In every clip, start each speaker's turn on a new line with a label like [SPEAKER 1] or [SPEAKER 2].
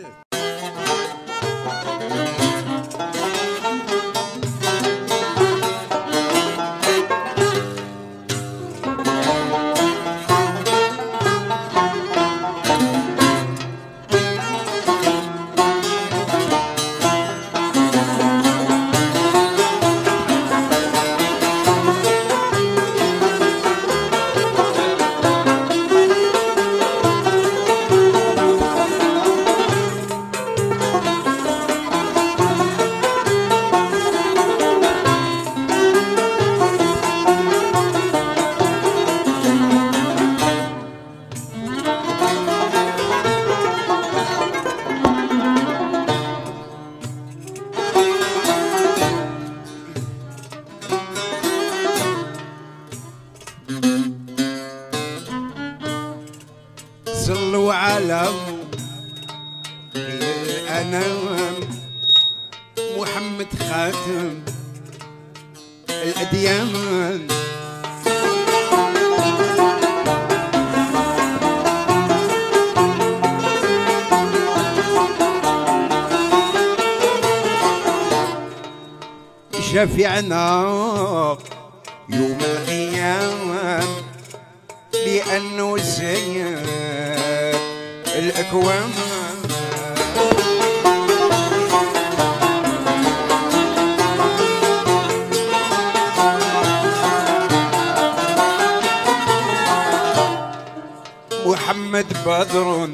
[SPEAKER 1] صلوا على الأنام محمد خاتم الأديان. شفيعنا يوم القيامة لأنه سيد الأكوان. محمد بدر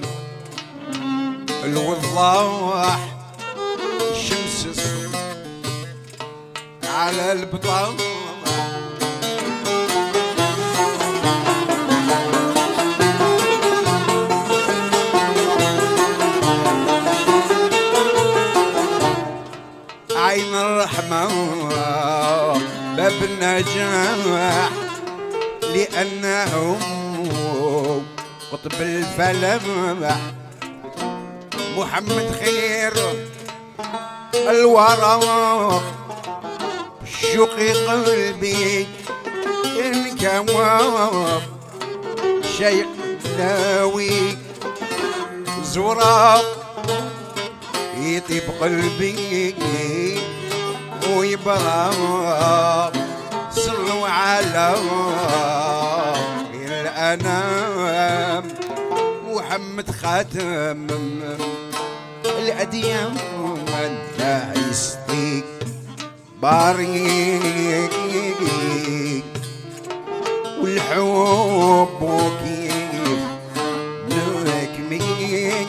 [SPEAKER 1] الوضاح الشمس على البطاح. عين الرحمة باب النجاح لأنه قطب الفلح. محمد خير الورى شقي قلبي إن كواب شيء ناوي زوراق يطيب قلبي ويبرق. صلوا على الأنام محمد خاتم الأديان. لا يصدق باريك والحب وكيف نكمل.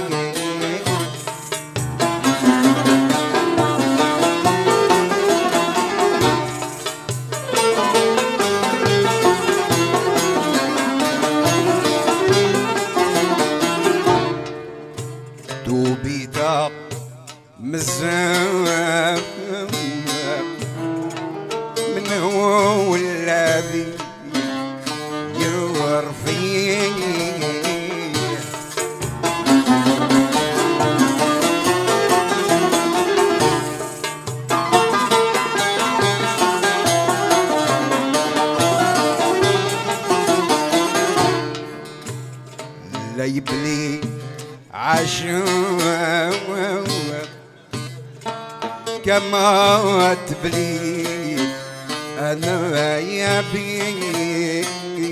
[SPEAKER 1] دوبيتا مزام من هو الذي يرفيه. لا يبلي عاشق كما تبلي أنا يا بي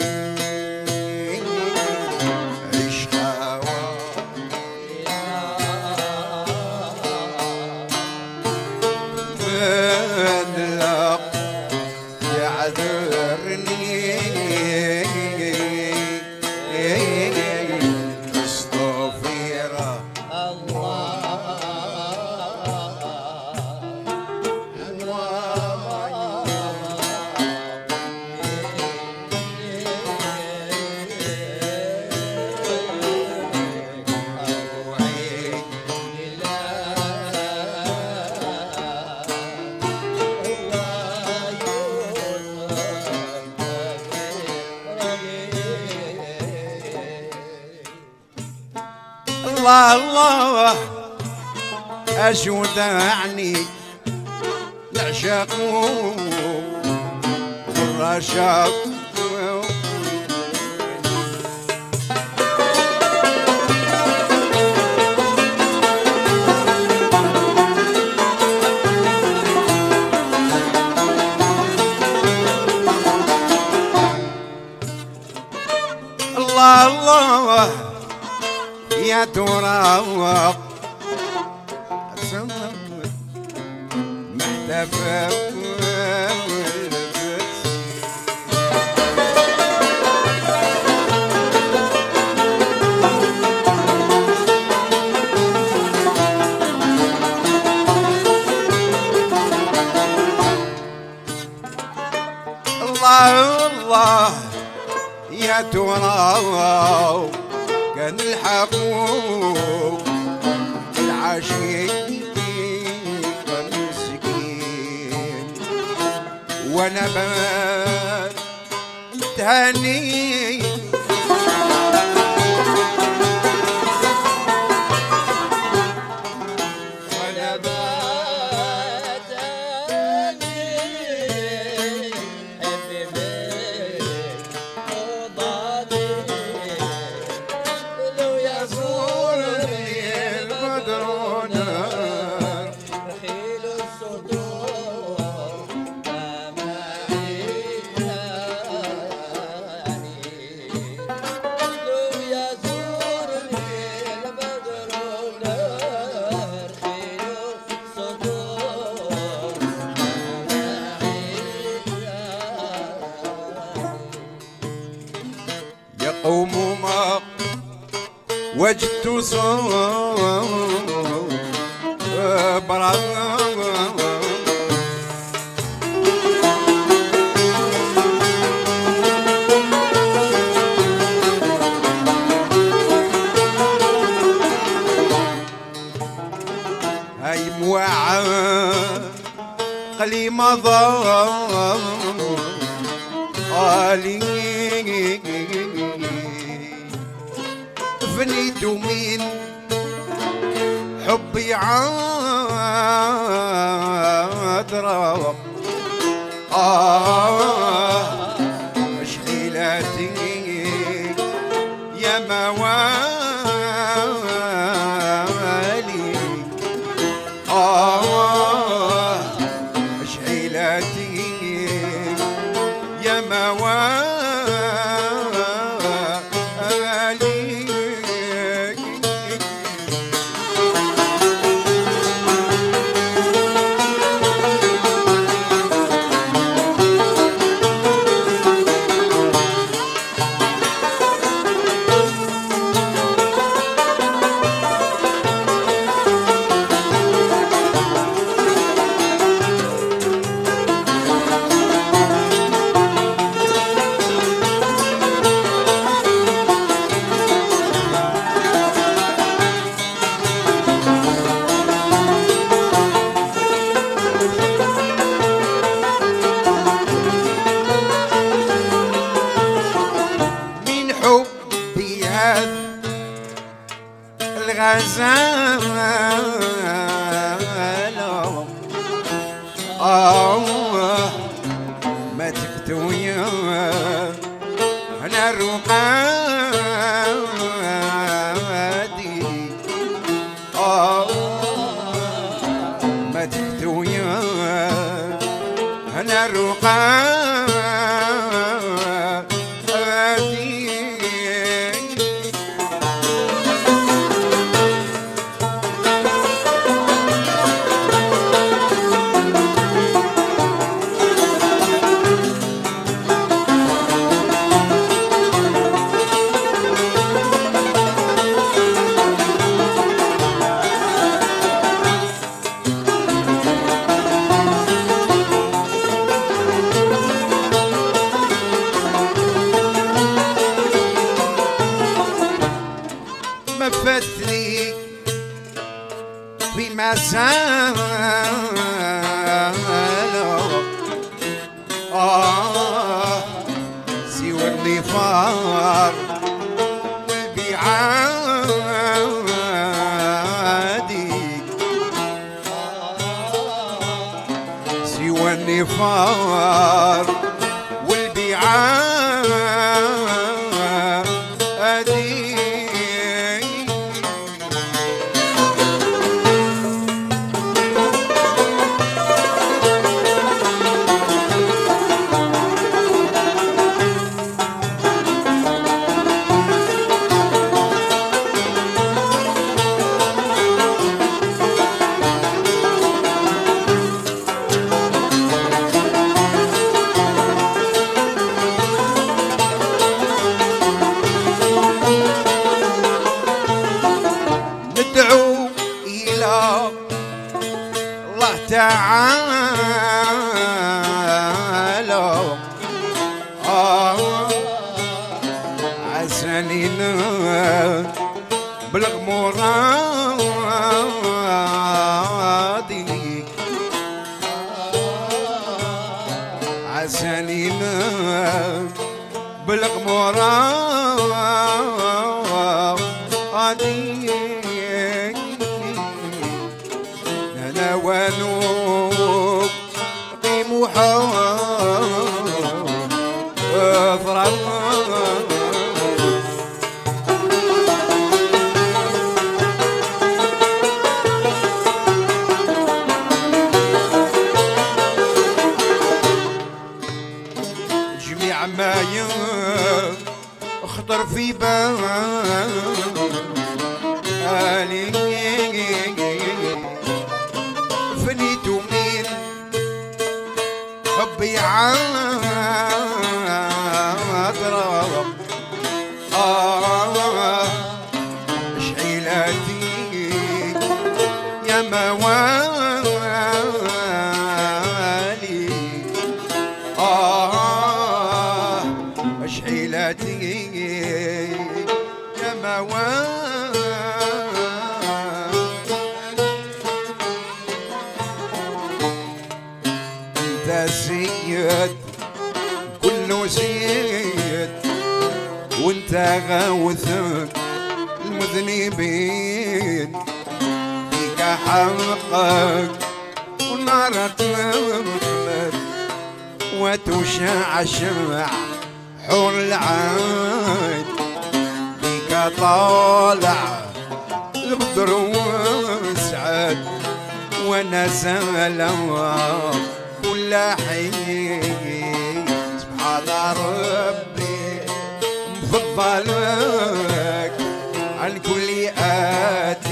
[SPEAKER 1] عشقا فنلق يعذرني الله الله أشود عني العشاق والرشاق. يا ترى محتفى الله يا ترى كان الحقوق العشيق مسكين وانا بتهني قوم ما وجدت صبرا هاي موعقلي مضى فنيت من حبي عذرا مشغلاتي يا موالي مشغلاتي يا موالي الغزالة ما تكتويا أنا الرقادي ما تكتويا أنا الرقادي مفتلي بما زالوا سوى النفار والبعادي سوى النفار والبعادي الله تعالى عسانينا بلغ مرادي عسانينا بلغ مرادي انا ونوب قيموحا جميع ما يخطر في بالي فنيت من حبي عاطرة شعيلاتي يا موالي شعيلاتي يا موالي انت سيد كله سيد وانت غاوثك المذنبين فيك حقك والنار تمت وتشعشع حور العين فيك طالع البدر وسعد وانا سلام كل حين سبحان ربي مفضلك عن كل آت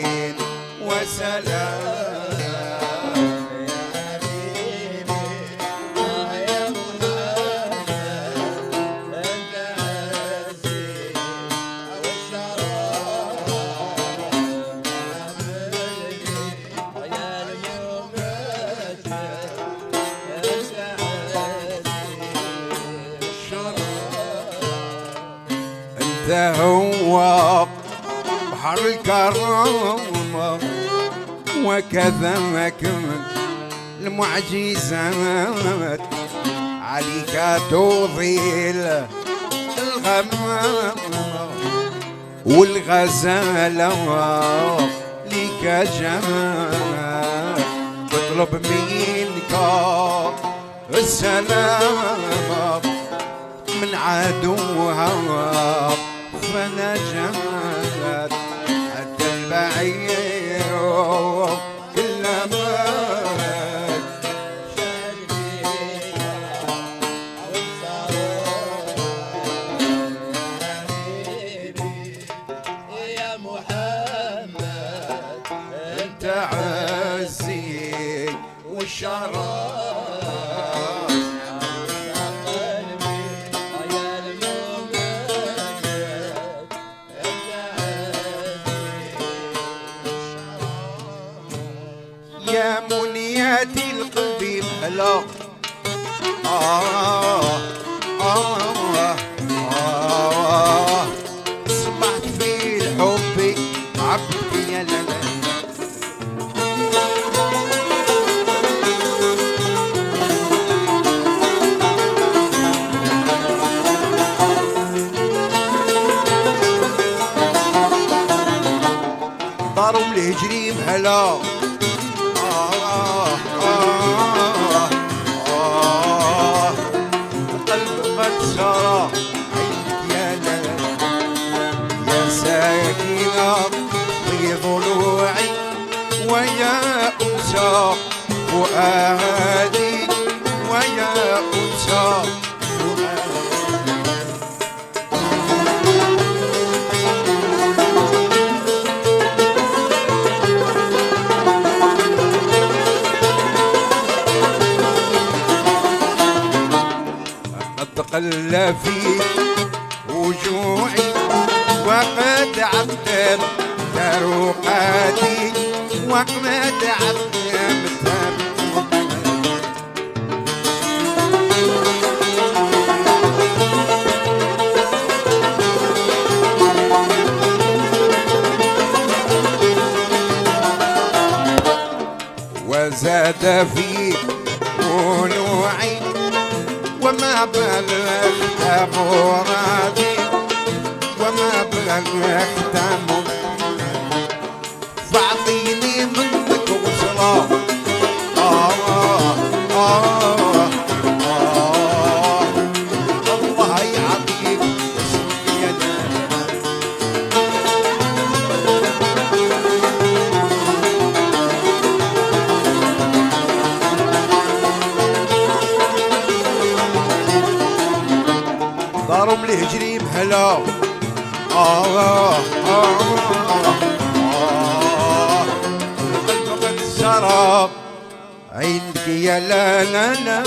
[SPEAKER 1] وسلام يا حبيبي يا محمد انت عزيز والشرف يا الممجد انت عزيز انت هو بحر الكرامة وكذا كنت المعجزات عليك تضيل الغمامة والغزالة ليك جمال تطلب منك السلامة من عدوها فنجمت حتى البعير كلما يا محمد انت عزي والشرف يا منياتي القلب بهلا سمعت في الحب عبدك يا لالا ضاروا الهجري بهلا قلب قد سرى عندك يا لالا يا ساكنة في ضلوعي ويا أنسى فؤادي ويا أنسى فؤادي قل في وجوعي وقد عبدت تروقاتي وقمة عظيم وزاد في ضلوعي وما بلغت مرادي وما بلغت فاعطيني منك وصلة الله يعطيك يا ضارم الهجري مهلا قلبك السراب عندك يا لا لا لا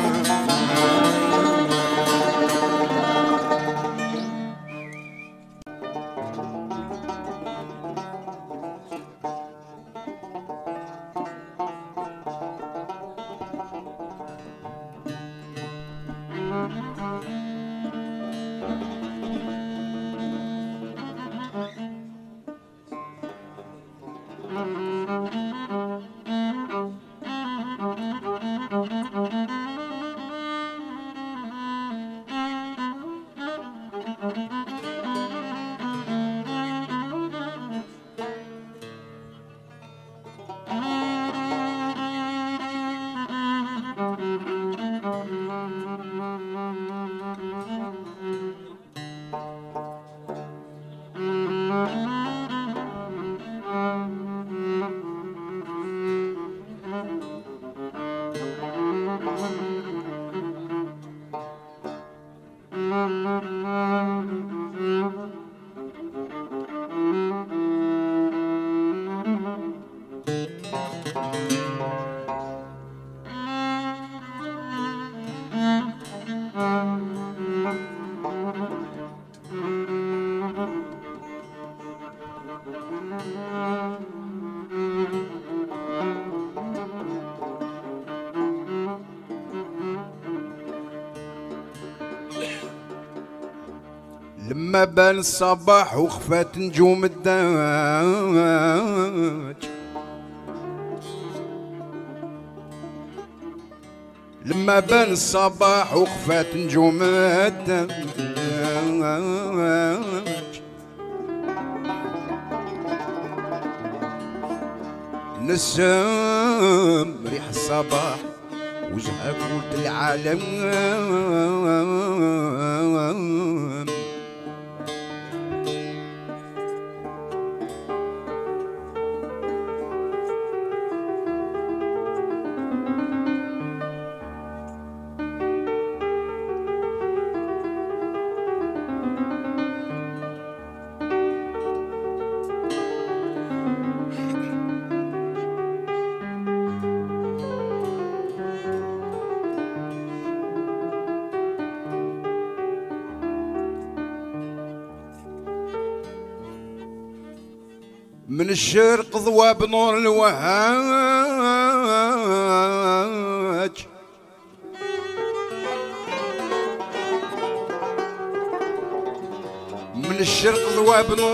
[SPEAKER 1] لما بان الصباح وخفات نجوم الداج لما بان الصباح وخفات نجوم الداج نسم ريح الصباح وجهك ولد العالم من الشرق ضوى بنور الوهاج من الشرق ضوى بنور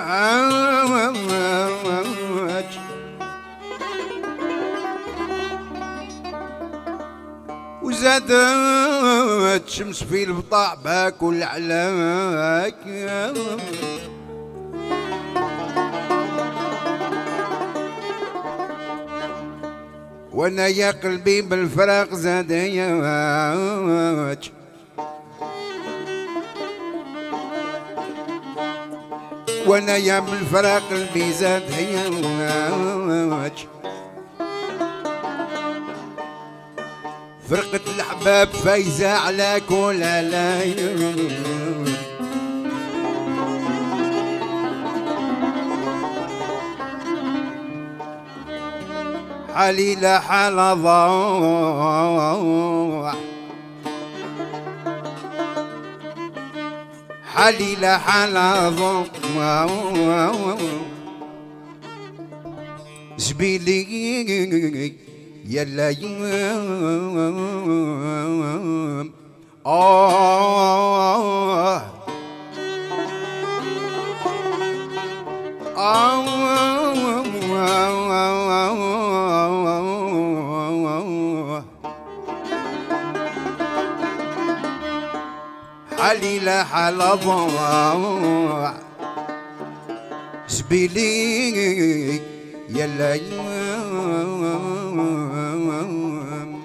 [SPEAKER 1] الوهاج وزادت شمس في البطاع باكل علاك وانا يا قلبي بالفراق زاد ياج وانا يا بالفراق قلبي زاد ياج فرقة الأحباب فايزة على كل ليل حالي لا حال ضاع حالي لا حال ضاع زبيلي يا لايم حالي لا حال ضاع زبيلي يا لايم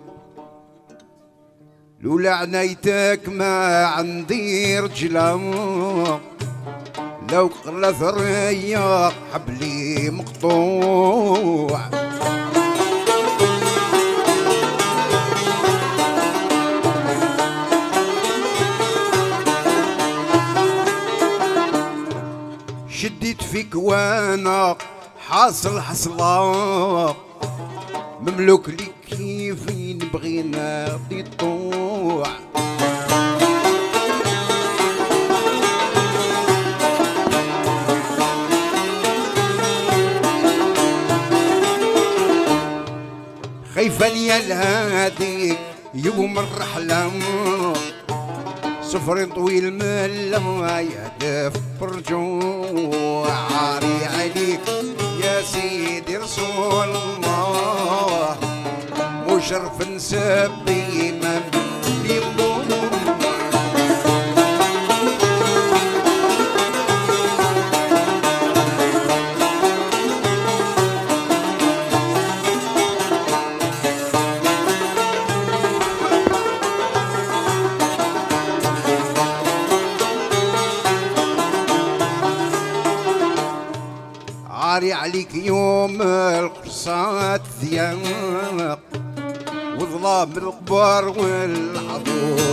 [SPEAKER 1] لولا عنايتك ما عندي رجلة لو قل ثريا حبلي مقطوع شديت فيك وانا حاصل حصلة مملوك لي كيفي نبغينا بطوع خايفة ليا الهادي يوم الرحلة سفر طويل من لما يهدف برجوع عاري عليك يا سيدي رسول الله وشرف نسبي من يمضون عاري عليك يوم القرصات ذياق وظلام القبر والعضول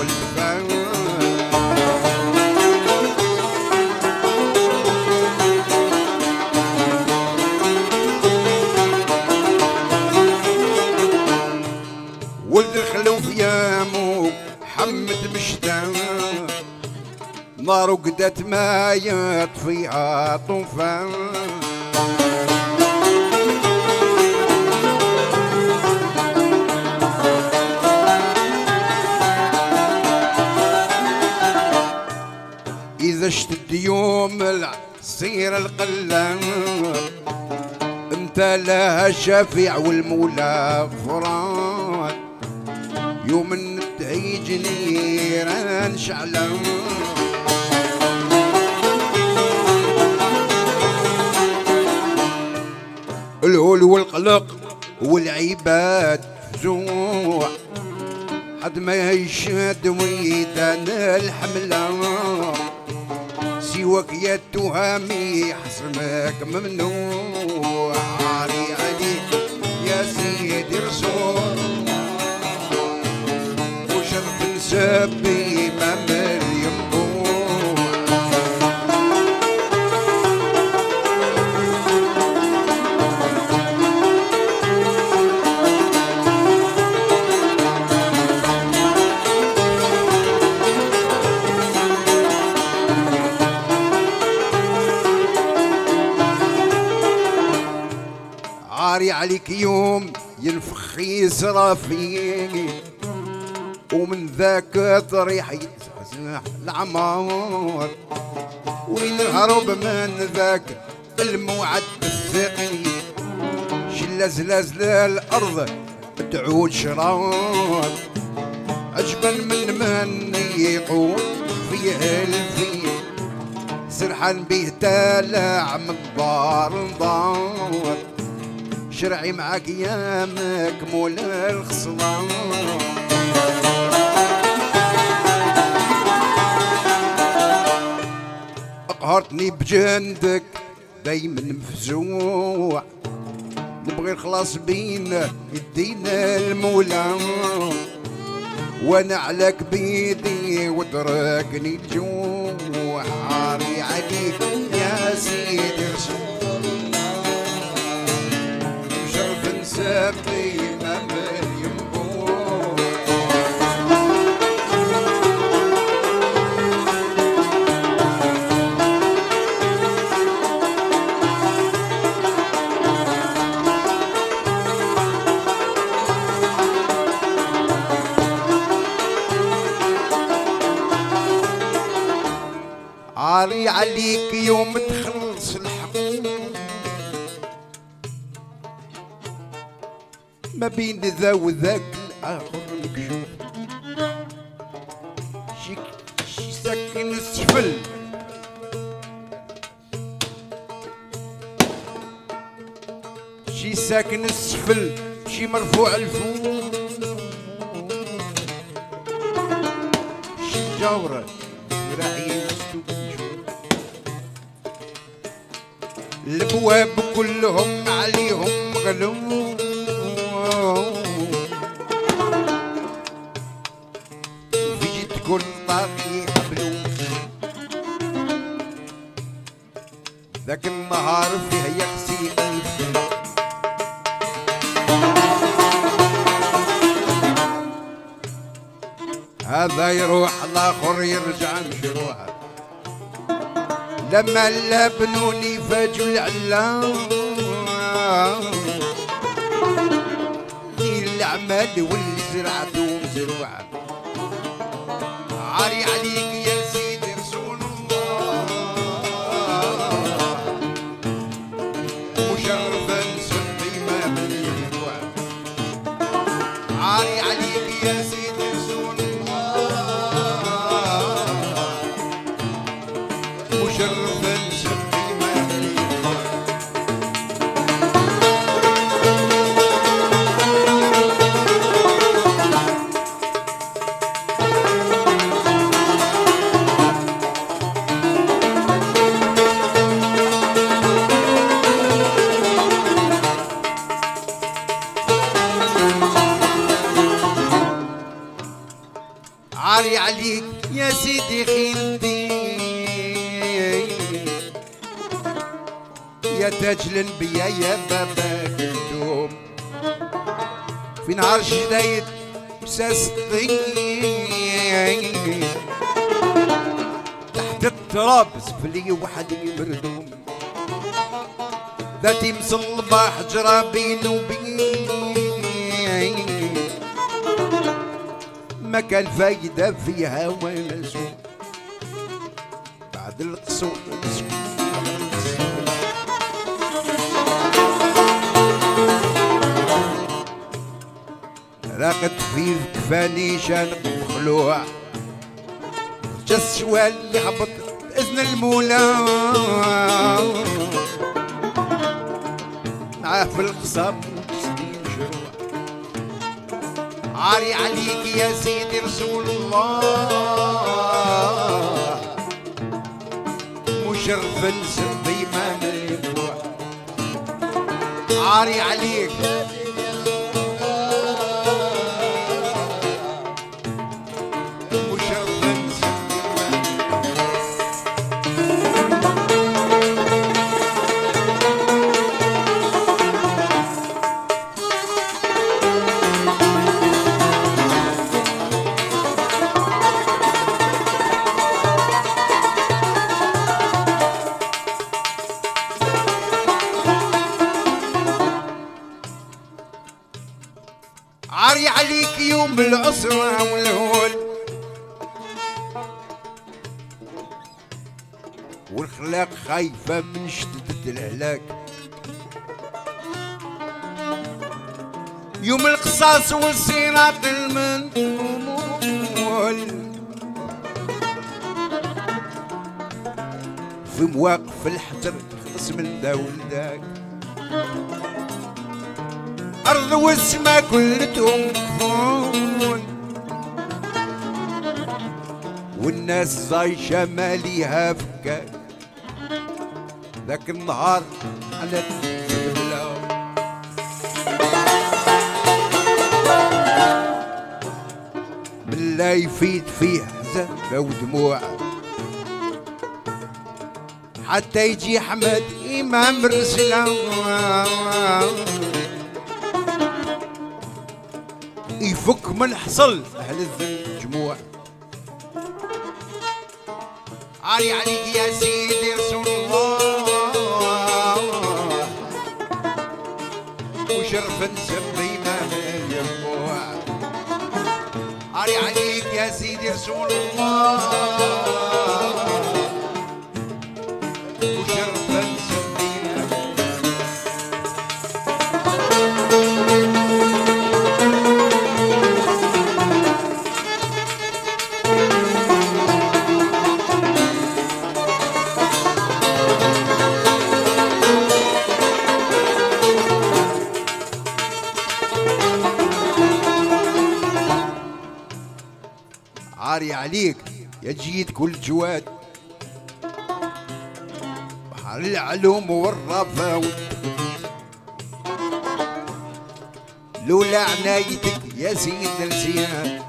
[SPEAKER 1] ولد الخلوف يامو حمد مشتاق نار وقدت ما يطفيها طوفان إذا اشتد يوم العصير القلة انت لها الشفيع والمولى فراد يوم ندعي جنيران شعلة الهول والقلق والعباد جوع حد ما يشد ويدان الحملة سواك يا التهامي حصرمك ممنوع عاري عليك يا سيدي رسول وشرف نسبي ما مريم عاري عليك يوم ينفخ يسرى فيني ومن ذاك طريح يتزحزح العمار وينهرب من ذاك الموعد الثقيل شلة زلازل الأرض تعود شرار عجبا من يقول فيه الفيل سرحان بيه تالع من دار دار شرعي معاك يا مكمول الخصلان قهرتني بجندك دايما مفزوع نبغي الخلاص بين يدينا المولى وانا عليك بيدي وتركني الجوع عاري عليك يا سيدي رسول شرف نسبي ما مريم عليك يوم تخلص الحق ما بين ذا وذاك الآخر مكشوف شي ساكن السفل شي ساكن السفل شي مرفوع الفوق شي جاورة راعي الابواب كلهم عليهم غلو وفي تكون طاغي حبلو ذاك النهار فيه يخسي ألف هذا يروح الاخر يرجع مشروع لما لبنوني فاجوا العلام غير الاعمال واللي زرعته مزروعه عاري عليك يا سيدي رسول الله مشرفا سلمي ما بالجوع عاري عليك يا سيدي رسول مشرفا سلمي ما بالجوع عاري عليك يا سيدي خيلتي يا تاج الانبياء يا بابا كلثوم في نهار شدايد مساس الطين تحت التراب سفلي وحدي مردوم ذاتي مصلبة حجرة بين وبين ما كان فايدة فيها ولا سوء بعد القصور راقد في كفاني شانق مخلوع جس شوال اللي هبط بإذن المولى معاه في القصاب وتسليم شروع عاري عليك يا سيدي رسول الله مشرفا سبي ما ملكوع عاري عليك مشرفا سبي عاري عليك يوم العسرة والهول والخلاق خايفة من شدة الهلاك يوم القصاص والصراط المنقول في مواقف الحجر تخلص من دا ولداك أرض والسما كلتهم كفون والناس زايشة ماليها فكاك ذاك النهار على البلاو بالله يفيد فيه حزن ودموع حتى يجي أحمد إمام الرسلة يفك من حصل أهل الذنب جموع عالي عليك يا سيدي رسول الله وشرفا سمي ما ينبوع عالي عليك يا سيدي رسول الله عاري عليك يا جيد كل جواد، بحر العلوم والرفاوت، لولا عنايتك يا سيد الزياد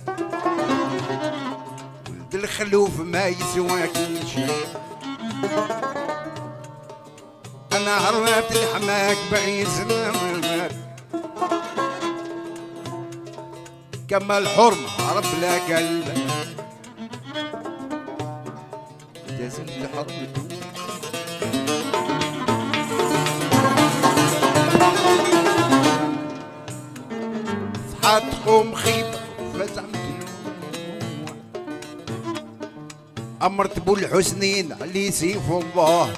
[SPEAKER 1] ولد الخلوف ما يسواك شيء. انا هربت لحماك بغي سلامك كما الحرم هرب لا قلبك يا سيد الحرب. صحات تقوم خيبة فزعمت أمرت بو الحسنين علي سيف الله،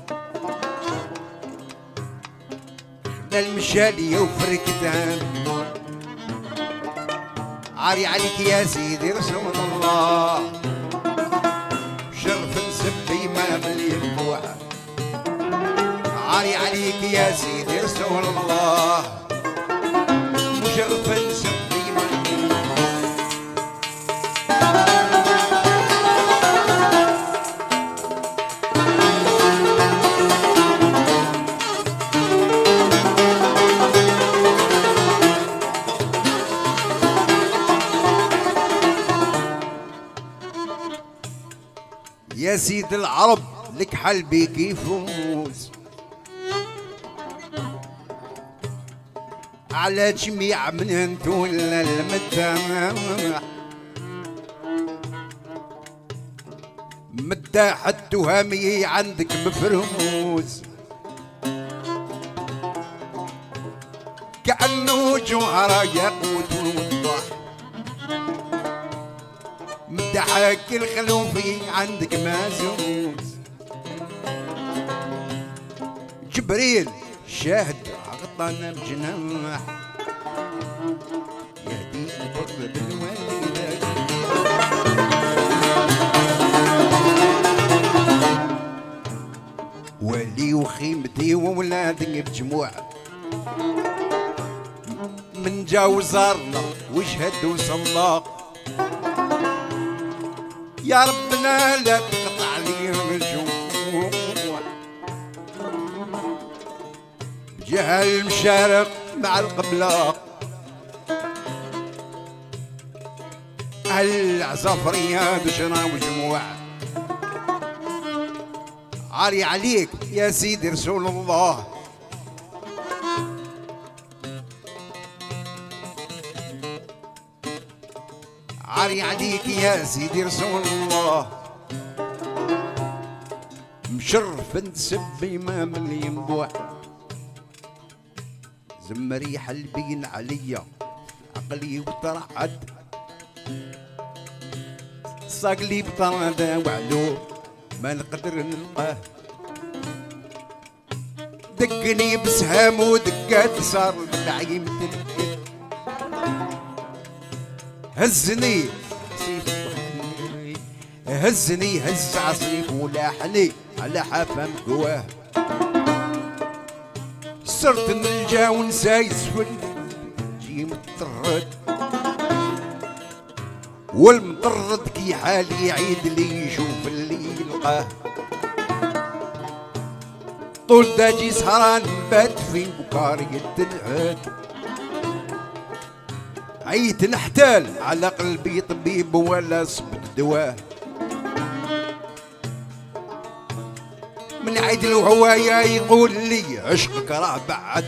[SPEAKER 1] خنا المشالية وفركتان، عاري عليك يا سيدي رسول الله، شرف نسبي ما باليبوع، عاري عليك يا سيدي رسول الله، شرف نسبي ما يا سيد العرب لك حل بيك يفوز على جميع من انتو المدامع، مداح التهامي عندك مفروز كأنه جوهرة ياقوت ووضح، مدحك الخلوفي عندك مازوز، جبريل شاهد غطانا بجناح يهديك البر بالوالدات، ولي وخيمتي وولادك بجموع من جاو زارنا وشهد وصلى، يا ربنا لا تقطع لي الجموع بجهة المشارق مع القبلة، العصافرية بشرى وجموع، عاري عليك يا سيدي رسول الله، عاري عليك يا سيدي رسول الله، مشرف نسبي ما من ينبوع، زمري حلبين عليا عقلي وترعد، صاقلي بطردة وعلو ما نقدر نلقاه، دقني بسهام ودقات صار العيم تلقيت، هزني هزني هز عصيف ولاحني على حفم قواه، صرت نلجا ونساي سفل جي مطرد، والمطرد كي حالي يعيد لي يشوف اللي يلقاه، طول داجي سهران بات في بكارية العاد، عيت نحتال على قلبي طبيب ولا صبت دواه، من عيد الهواية يقول لي عشقك راه بعد،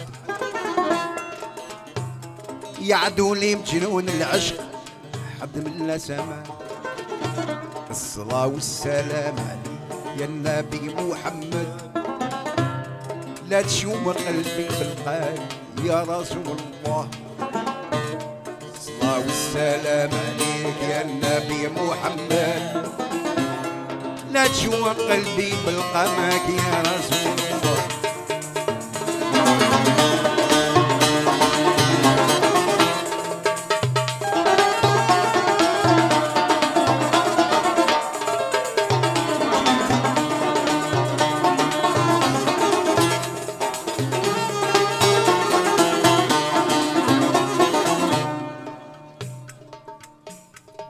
[SPEAKER 1] يعدوا لي مجنون العشق حد من لا سما، الصلاة والسلام عليك يا النبي محمد، لا تشوم قلبي بالقلب يا رسول الله، الصلاة والسلام عليك يا النبي محمد، لا تشوم قلبي بالقماك يا رسول الله.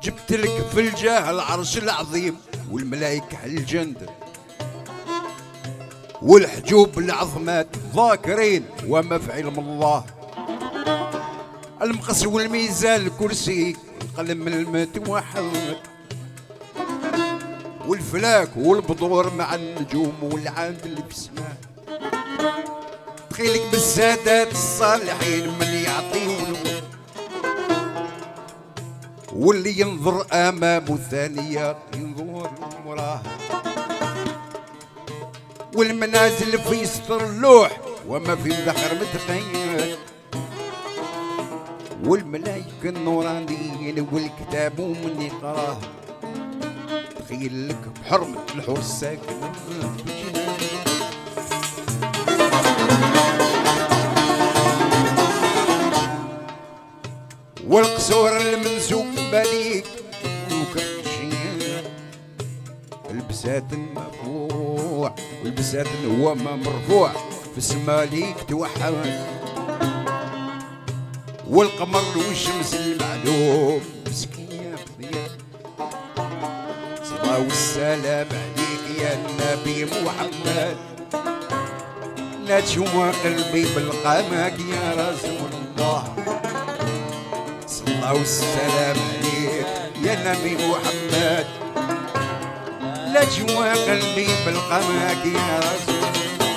[SPEAKER 1] جبت لك في الجاه العرش العظيم والملائكة الجند والحجوب العظمات ذاكرين وما في علم الله. المقص والميزان الكرسي القلم المتوحد والفلاك والبذور مع النجوم والعاد اللي في السماء. تخيلك بالسادات الصالحين من يعطيون واللي ينظر امامه ثانية ينظر وراه والمنازل في سطر اللوح وما في ذخر متخيل والملايكة النورانيين والكتاب ومن يقراه. تخيل لك بحرمة الحور الساكنة والقصور المنسوق باليك وكرشين البسات مرفوع والبسات هو ما مرفوع في السما ليك توحد والقمر والشمس المعلوم مسكين بضياء. صلاة والسلام عليك يا النبي محمد لا تشوى قلبي بالقامك يا رسول الله. صلاة والسلام عليك يا نبي محمد لا تشوى قلبي بالقامك يا رسول الله.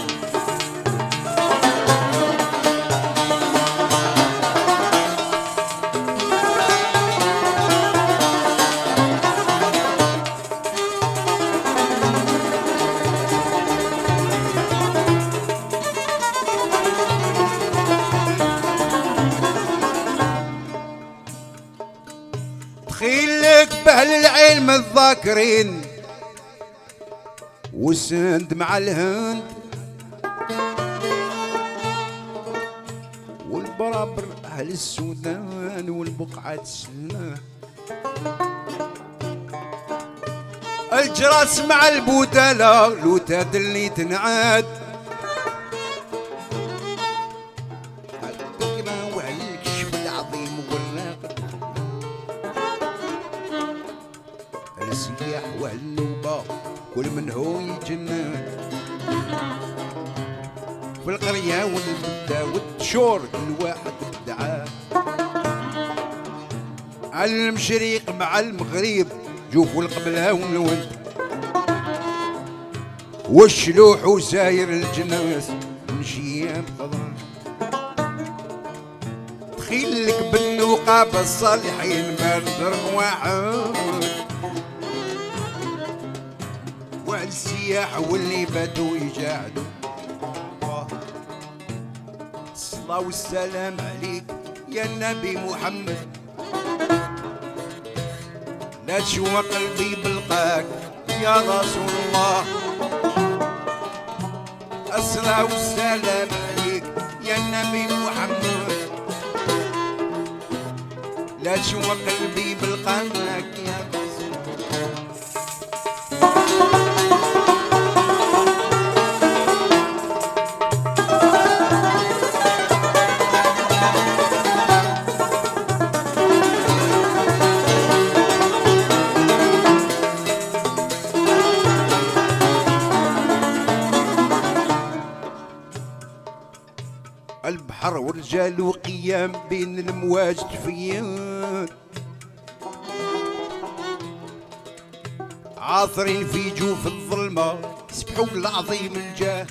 [SPEAKER 1] تخيلك بأهل العلم الذاكرين والسند مع الهند والبرابر أهل السودان والبقعة السلمة الجراس مع البودلة الوتاد اللي تنعاد الدقمة والكشف العظيم والراقد السياح والنوبة كل من هو يجنن في القرية والبلدة والتشور كل واحد بدعاه على المشريق مع المغرب جوفوا القبلة والولد والشلوح وساير الجناس مشيان قضاء. تخيلك بالنقابة الصالحين مردر واحد والسياح واللي باتوا يجاهدوا. الصلاة والسلام عليك يا نبي محمد لا تشوى قلبي بلقاك يا رسول الله. الصلاة والسلام عليك يا نبي محمد لا تشوى قلبي بلقاك يا رسول الله. البحر ورجال وقيام بين المواج تفيان عاثرين في جوف الظلمة يسبحوا العظيم الجاه.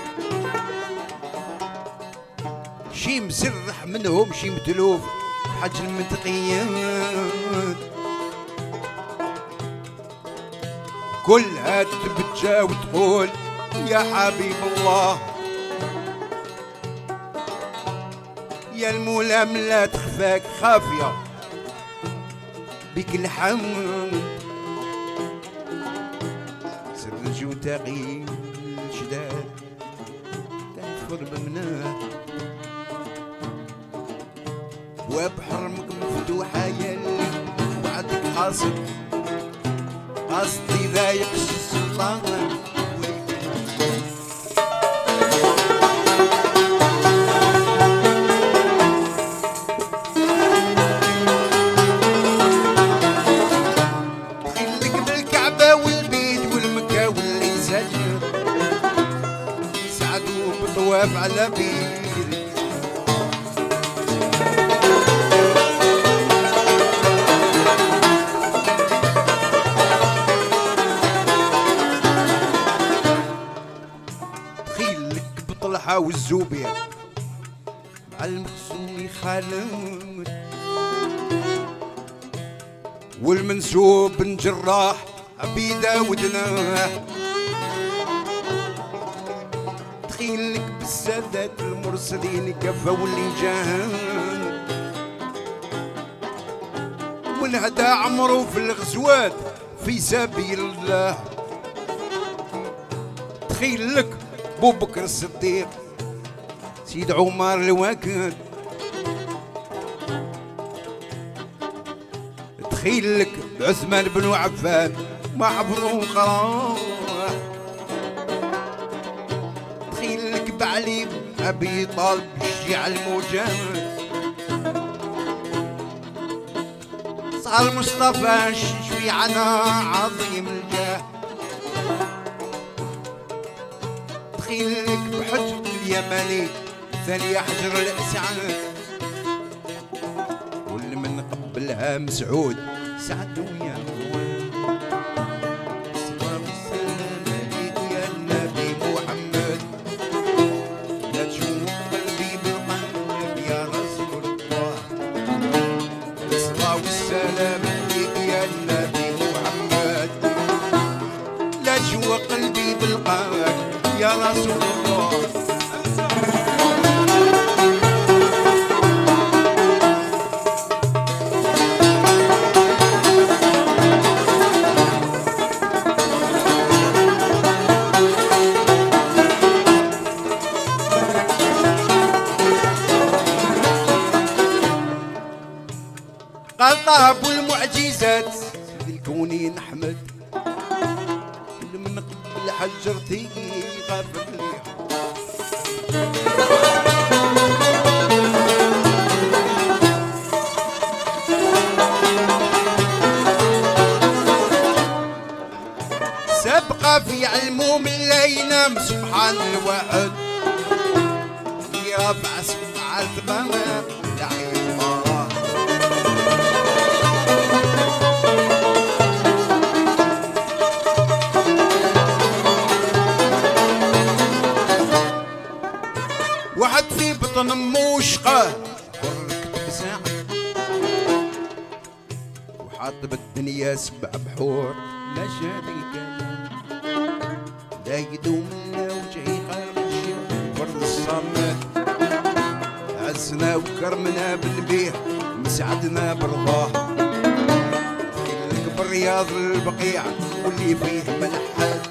[SPEAKER 1] شي مسرح منهم شي متلوف بحج المتقيان كلها تبتجا وتقول يا حبيب الله يا الملام لا تخفاك خافية بك الحمد سرج وتقي الشداد تنفر بمناه وبحرمك مفتوحة ياللي وعدك قاصد قصدي ضايق السلطان السمحة والزوبير مع المخزومي خالد والمنسوب بن جراح عبيدة ودناه تخيل لك بالسادات المرسلين كفا واللي جاهن ونهدى عمرو في الغزوات في سبيل الله تخيل لك بو بكر الصديق سيد عمر الواكد تخيل لك عثمان بن عفان ما عبروا قرار تخيل لك بعلي ابي طالب الشيعة المجاهد صار مصطفى شفيعنا عظيم الجاه تخيل لك بحج اليمني ثاني حجر الاسعاد واللي من قبلها مسعود سعد ويا الصلاة والسلام عليك يا النبي محمد لا تشوف قلبي بالقلب يا رسول الله الصلاة والسلام عليك يا النبي محمد لا تشوف قلبي بالقلب يا رسول الله قال طاب المعجزات الكونين احمد اللي من قبل حجرتي غافر لي سبقى في علمه من لا ينام سبحان الواحد يرفع سبحان الباب لعين مراه واحد في بطن امه شقاه وركب ساعة وحاطب الدنيا سبع بحور لا شريك له لا يدوم لنا وجهي خارج فرد الصمد عزنا وكرمنا بالبيع مسعدنا برضاه خلك بالرياض البقيع واللي فيه ملحد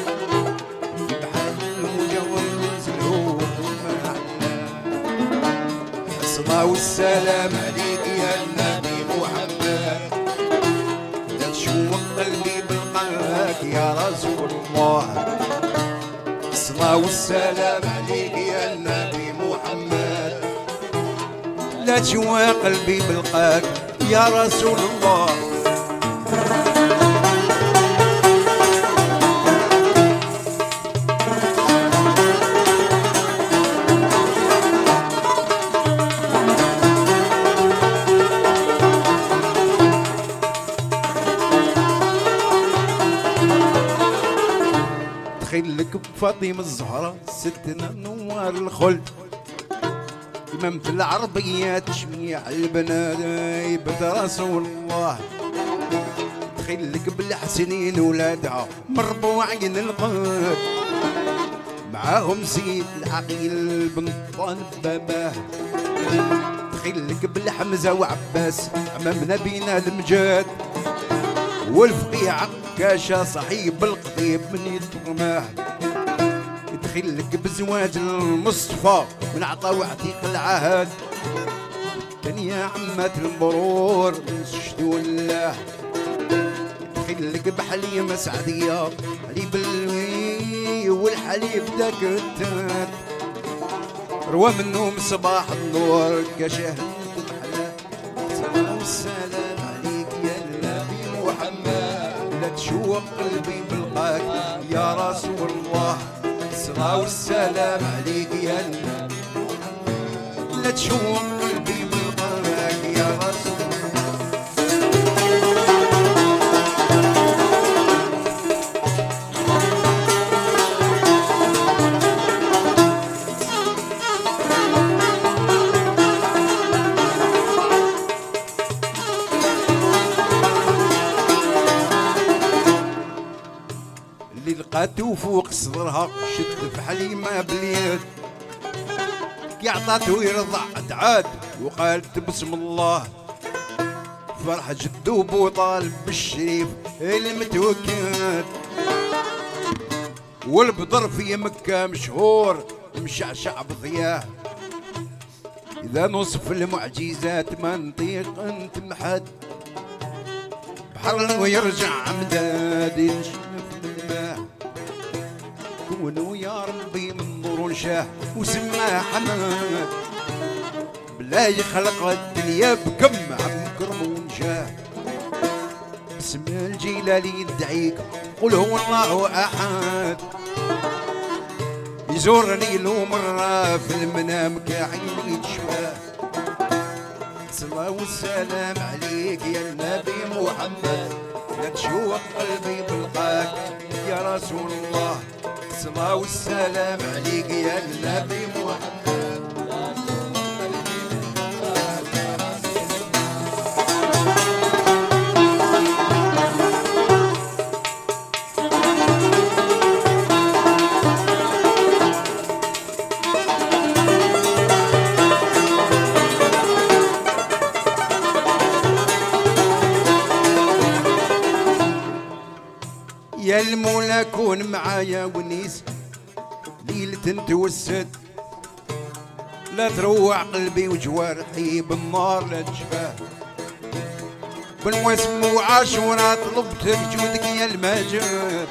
[SPEAKER 1] الصلاة والسلام عليك يا النبي محمد لا تشوق قلبي بالقلب يا رسول الله الصلاة والسلام عليك يا النبي محمد لا تشوق قلبي بالقلب يا رسول الله خلك بفاطمة الزهرة ستنا نوار الخلد إمامة العربيات جميع البنات رسول الله تخلك بالحسنين ولادها مربوعين القد معاهم سيد العقيل بن طالب باباه تخلك بالحمزة وعباس أمام نبينا المجاد والفقيه عكاشة صحيب القضيب من يترماه يدخلك بزواج المصطفى من عطا وعتيق العهد الدنيا عمات المرور من سجدوا الله يدخلك بحليمة سعدية حليب الوي والحليب ذاك التات روى منهم صباح النور كشهد محلى الصلاة والسلام عليك يا النبي محمد لا تشوق قلبي بالقاك يا رسول الله الصلاة والسلام عليك يا النبي لا تشوق قلبي بالقاك يا رسول الله عطاتو فوق صدرها شد في حليمة باليد كي عطاتو يرضع تعاد وقالت بسم الله فرح جدو بوطالب بالشريف المتوكد والبدر في مكة مشهور مشعشع بضياه إذا نوصف المعجزات ما نطيق انت محد بحر ويرجع عمداد ينشف من الماء كونوا يا ربي من نور شاه وسماه حماد بلا يخلق الدنيا بكم عم كرمون جاه بسم الجلال يدعيك قل هو الله احد يزورني لو مرة في المنام كعيني تشفاه الصلاة والسلام عليك يا النبي محمد لا تشوق قلبي بلقاك يا رسول الله الصلاة والسلام عليك يا النبي محمد يا المولى كون معايا ونيس ليلة توسد لا تروع قلبي وجوارحي بالنار لا تشفاه بالمواسم وعاشورا طلبتك جودك يا المجد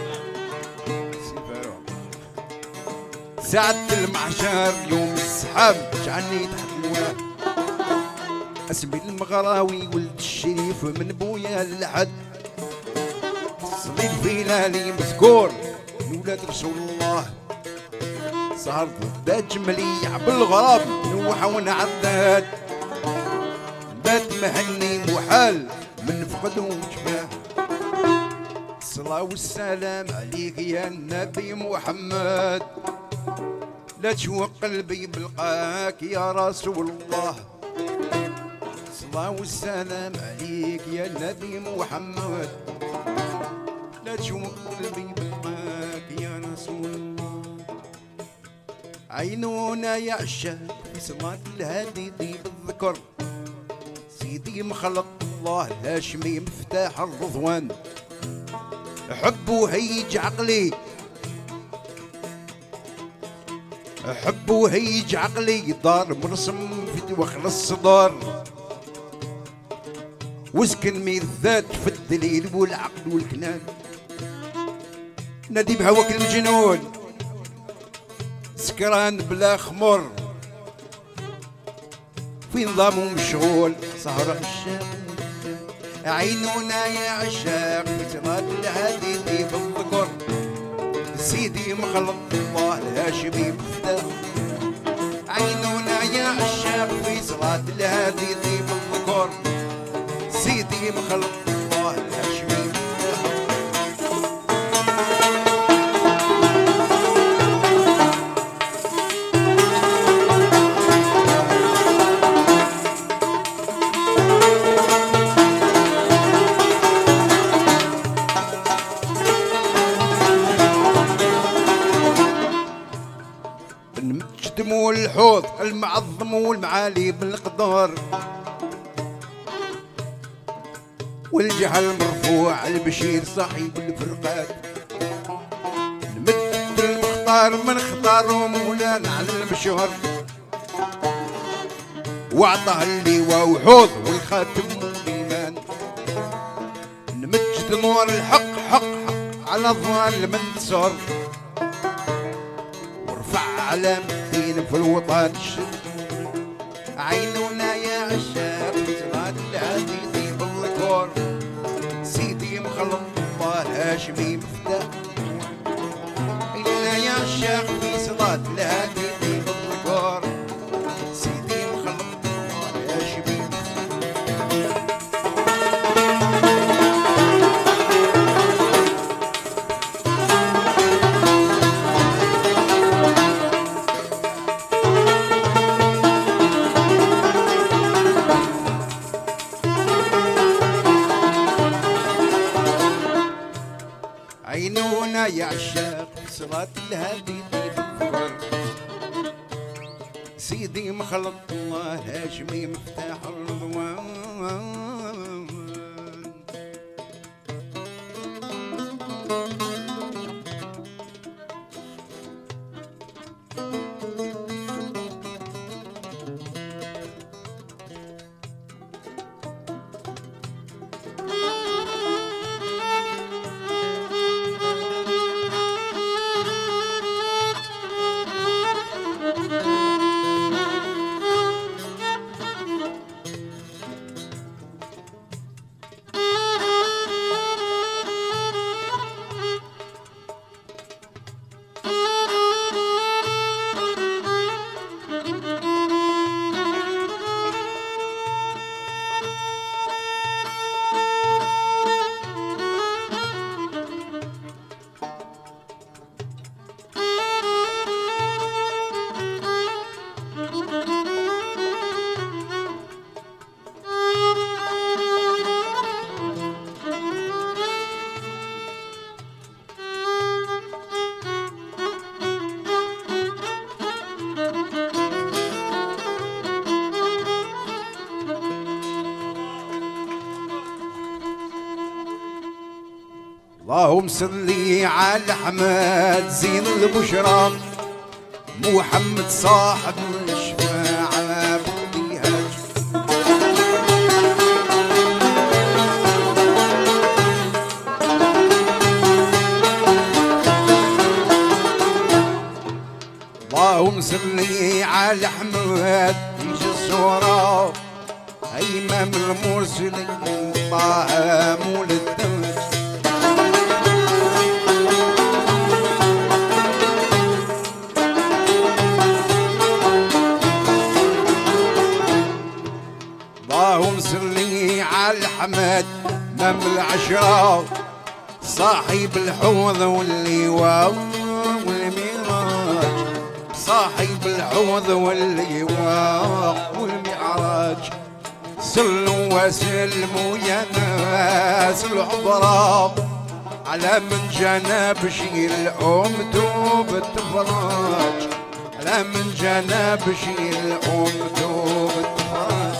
[SPEAKER 1] ساعة المعشر يوم السحاب جعلني تحت الواد اسمي المغراوي ولد الشريف من بويا للحد صليت في لالي مذكور ولاد رسول الله صار ضداد جمليع بالغراب نوحة ونعداد بات مهني محال من فقد وجفاه الصلاة والسلام عليك يا النبي محمد لا تشوق قلبي بلقاك يا رسول الله الصلاة والسلام عليك يا النبي محمد لا تشوق قلبي بلقاك يا رسول الله عينونا يعشق في صلاة الهادي ذي بالذكر سيدي مخلق الله الهاشمي مفتاح الرضوان حبه هيج عقلي حبه هيج عقلي دار مرسم في وخل الصدر وسكن مي الذات في الدليل والعقل والكنان نادي بهواك المجنون سكران بلا خمر في نظامه مشغول سهرة الشام عينونا يا عشاق في صلاة الهادي ذي بالذكر سيدي مخلق الله الهاشمي مفتاح عينونا يا عشاق في صلاة الهادي ذي بالذكر سيدي مخلق الله الهاشمي مفتاح المجد والحوض المعظم والمعالي بالقدر والجهل المرفوع البشير صاحب الفرقات المجد المختار من اختاره مولانا على المشهر وعطاه اللواء وحوض والخاتم والايمان المجد نور الحق حق حق على الظالم انتصر على الدين في الوطن عينونا يا عشاق في صلاة الهادي ذي بالذكر سيدي مخلق الله الهاشمي مفتاح عينونا يا عشاق في صلاة الهادي ذي بالذكر سيدي مخلق الله الهاشمي مفتاح صلاة الهادي تكبر سيدي مخلط الله هاشمي مفتاح الرضوان. اللهم صلي على حماد زين البشرى محمد صاحب الشفاعة بالديهاج. اللهم صلي على حماد يجي الصورة إمام المرسلين طه مولد اللهم صلي على حماد مام العشرة صاحب الحوض واللواء والمعراج صاحب الحوض واللواء والمعراج. صلوا وسلموا يا ناس الحضرة على من جناب شيل أمته بالتفراج على من جناب شيل أمته بالتفراج.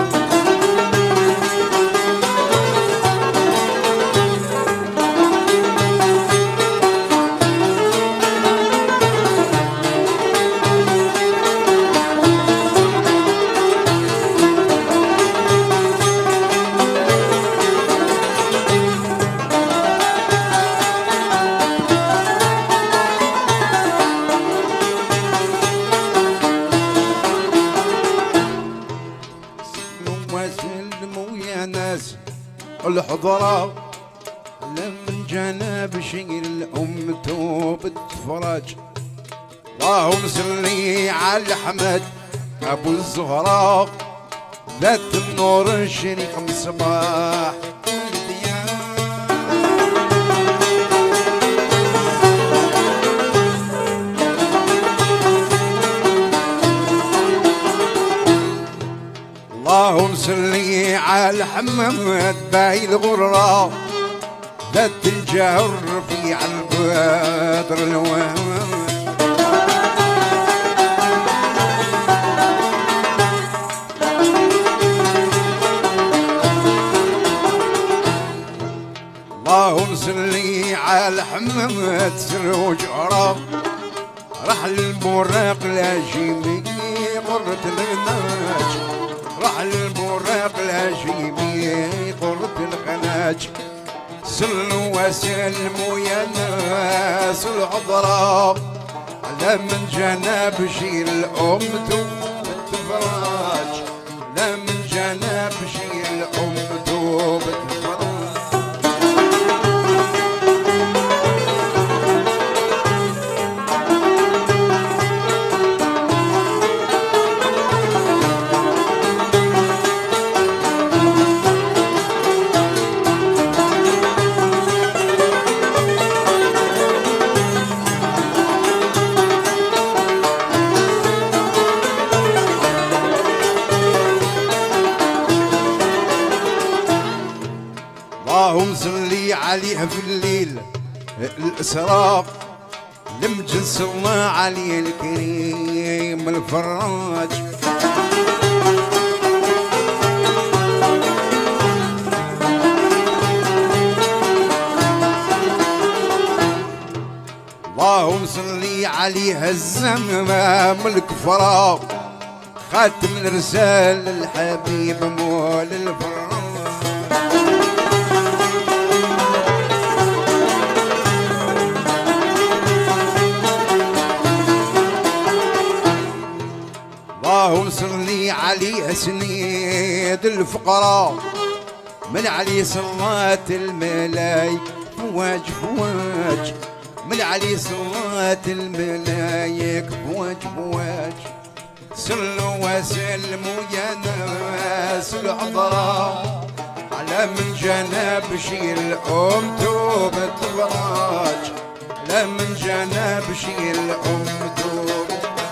[SPEAKER 1] الحضرة لمن جناب شيل أمته بالتفرج. اللهم صلي على حمد أبو الزهراء ذات النور الشريق مصباح اللهم صلي على حمد باي الغرة ذات الجهر في عالبدر الوهوان. اللهم صلي على حمد سر وجهره رحل البراق لا جيمي قرة الغناج رحل البراق لا جيبي قرة الغناج. صلوا وسلموا يا ناس الحضرة على من جناب شيل أمته بالتفراج على من جناب شيل أمته بالتفراج. اللهم صلي عليها في الليل الإسراء المجلس الله علي الكريم الفراج. اللهم صلي عليه الزمام الكفرة خاتم الرسال الحبيب مول الفراج. اللهم صلي عليه سنيد الفقراء من علي صلاة الملايك فواج فواج من علي صلاة الملايك فواج فواج. صلوا وسلموا يا ناس الحضرة على من جناب شيل الأم توب الفراج على من جناب شيل الأم توب.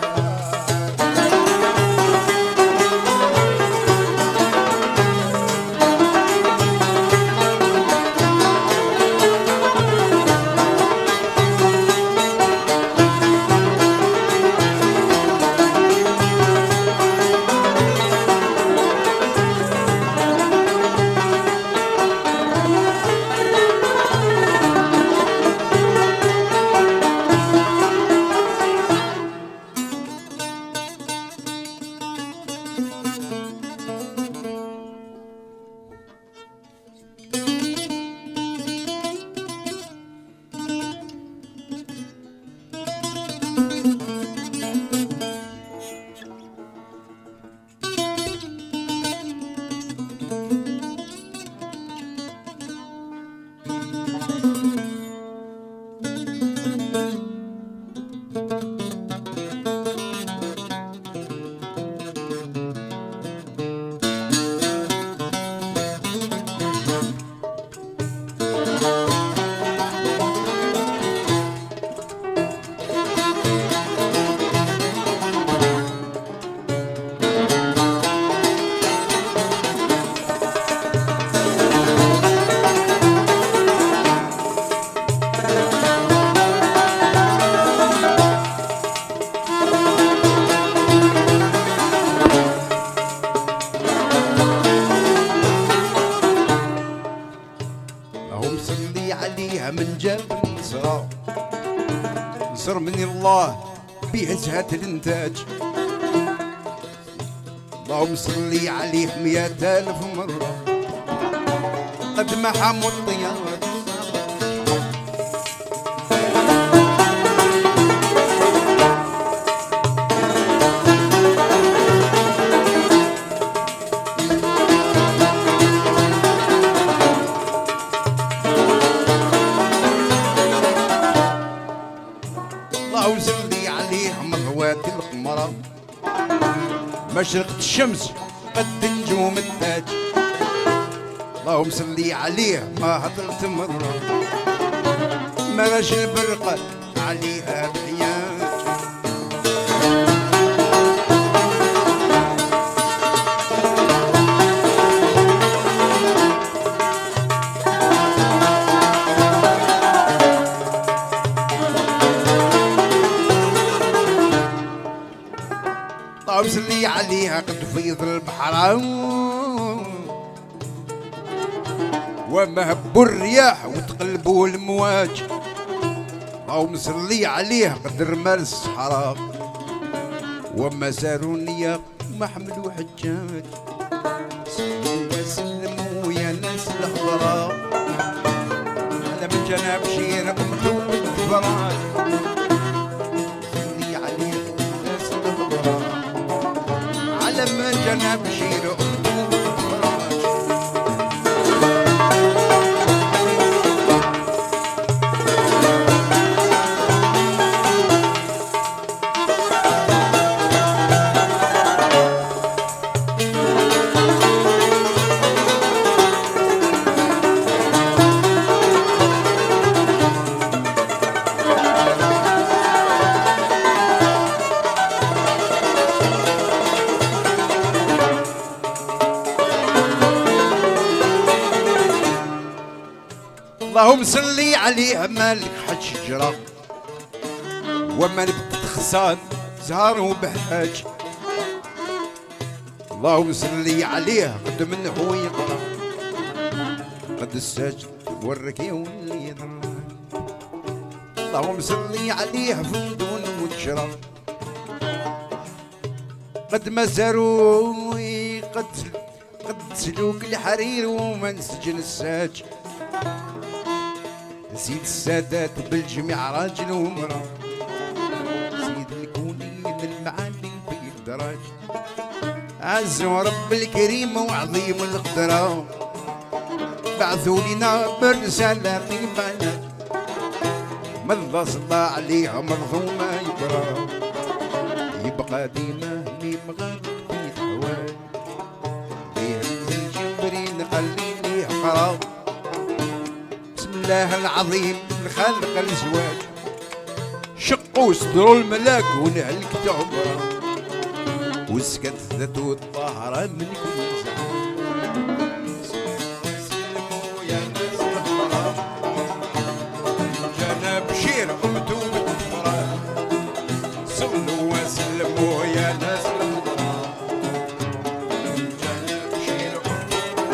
[SPEAKER 1] من جاب نصرة نصر من الله بيه زهد الانتاج. اللهم صلي عليه 100,000 مرة قد ما حموا الطيارات. اللهم صلي عليه مضوات القمرة مشرقة الشمس قد نجوم التاج. اللهم صلي عليه ما هضرت مرة ما راش البرقة عليها بحياة. اللهم صلي عليها قد فيض البحر وما هبوا الرياح وتقلبوا المواج. اللهم صلي عليه قد رمال الصحراء وما ساروا النياق وما حملوا حجاج. صلوا وسلموا يا ناس الحضراء على من جناب شير قمتوا بالفراج. صلي عليه ناس الحضراء على من جناب شير قمتوا بالفراج. اللهم صلي عليه مالك حد شجرة وما نبت خصان زهر وبهاج. اللهم صلي عليه قد من هو يقرا قد السجد والركي واللي يضرب. اللهم صلي عليه في دون وتشرب قد ما زاروي قد سلوك الحرير وما نسجن الساج. سيد السادات بالجميع راجل ومرأة سيد الكونين المعالي في الدرج عز رب الكريم وعظيم القدرة بعثوا لنا برسالة طيبة من الله صلى عليها مرضومة يبرى يبقى ديما ميم غادق في الحوال ليه الجبرين خليني حرام. بسم الله العظيم الخالق الزواج شقوا صدروا الملاك ونهلك تعبرة وسكت ذاتو الطاهرة من كل زمان. سلموا يا ناس الحرام جانا بشير أمتو بالفرات. صلوا وسلموا يا ناس الحرام جانا بشير أمتو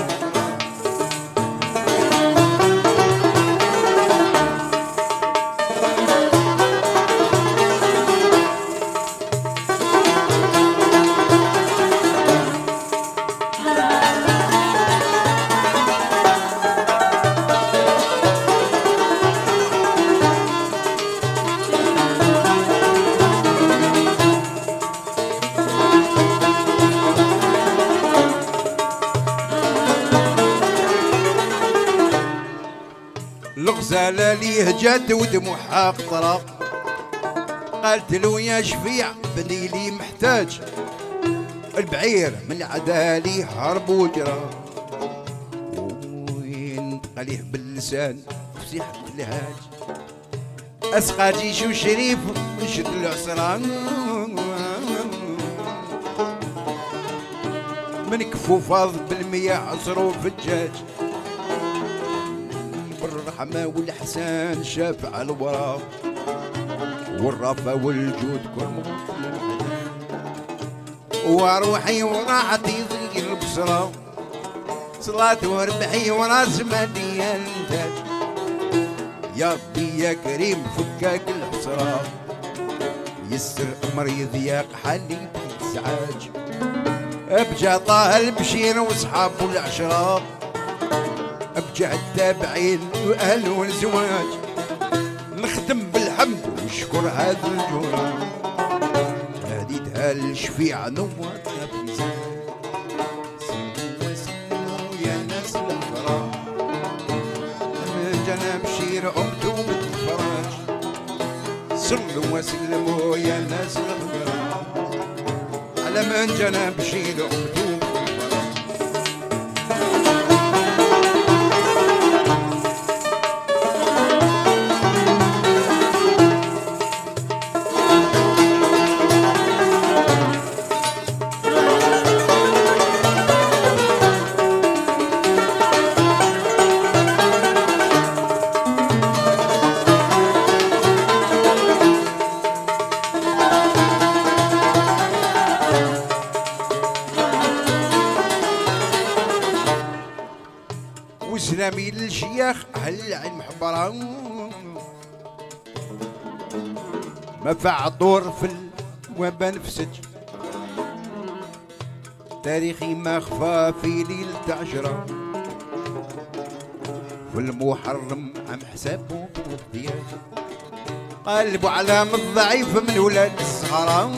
[SPEAKER 1] الغزالة ليه جد ودموعها قطرة قالت له يا شفيع بني لي محتاج البعير من عدالي هرب وجرى وينطق عليه باللسان فسيحة الهاج اسقى جيش وشريف نشد العصران من كفو فاض بالمياه عصرو فجاج الرحمة والحسان شافع الورى والرفا والجود كرم وروحي وراحتي ضيق البصرة صلاة وربحي وراس مديان تاج يا ربي يا كريم فكاك الحسرة يسر امري ضياق حالي بالازعاج ابجى طه البشير واصحابه العشرة ابجع التابعين واهل والزواج نختم بالحمد ونشكر هذا الجوع ناديتها للشفيع نورتنا في زمان. سلموا يا ناس الفراغ من جناب شير عمتو بالفراج. صلوا وسلموا يا ناس الفراغ على من جناب شير عمتو وسلامي للشيخ أهل العلم حبرا ما فع طور في الوبا نفسج تاريخي ما خفى في ليلة عشرة والمحرم عم حسابه بالاحتياج قلبوا على الضعيف من ولاد الصغار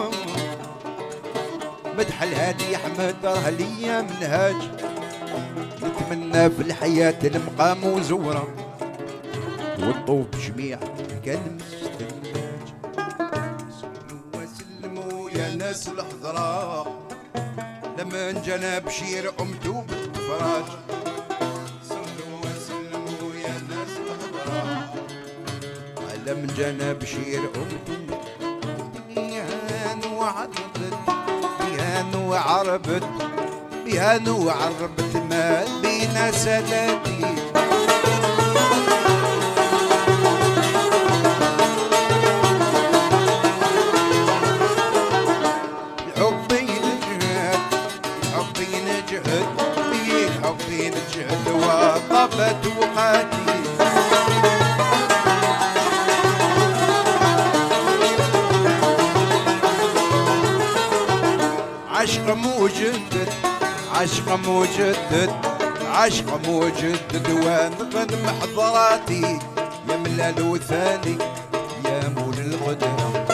[SPEAKER 1] مدح الهادي أحمد رهلية منهاج نتمنى في الحياة المقام وزورة والطوف جميع كان مستناج. سلموا وسلموا يا ناس الحضرة لما جانا بشير أمتو بالفراج. سلموا وسلموا يا ناس الحضرة لما جانا بشير أمتو بيهان وعربت بيهان وعربت بيهان وعربت ما بين ساداتي نجهد في حبي نجهد وطابت وقاتي عشق مجدد عشق مجدد عشق مجدد ونغنم حضراتي يا ملال وثاني يا مول القدرة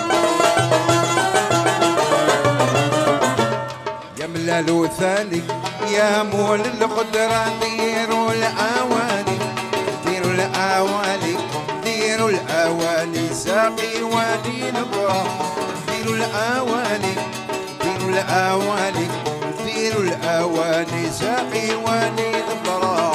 [SPEAKER 1] يا ملال وثاني يا مول القدرة ديروا الأواني ديروا الأواني ديروا الأواني ساقي وادي نبرة ديروا الأواني ديروا الأواني ديروا الأواني ساقي وادي نبرة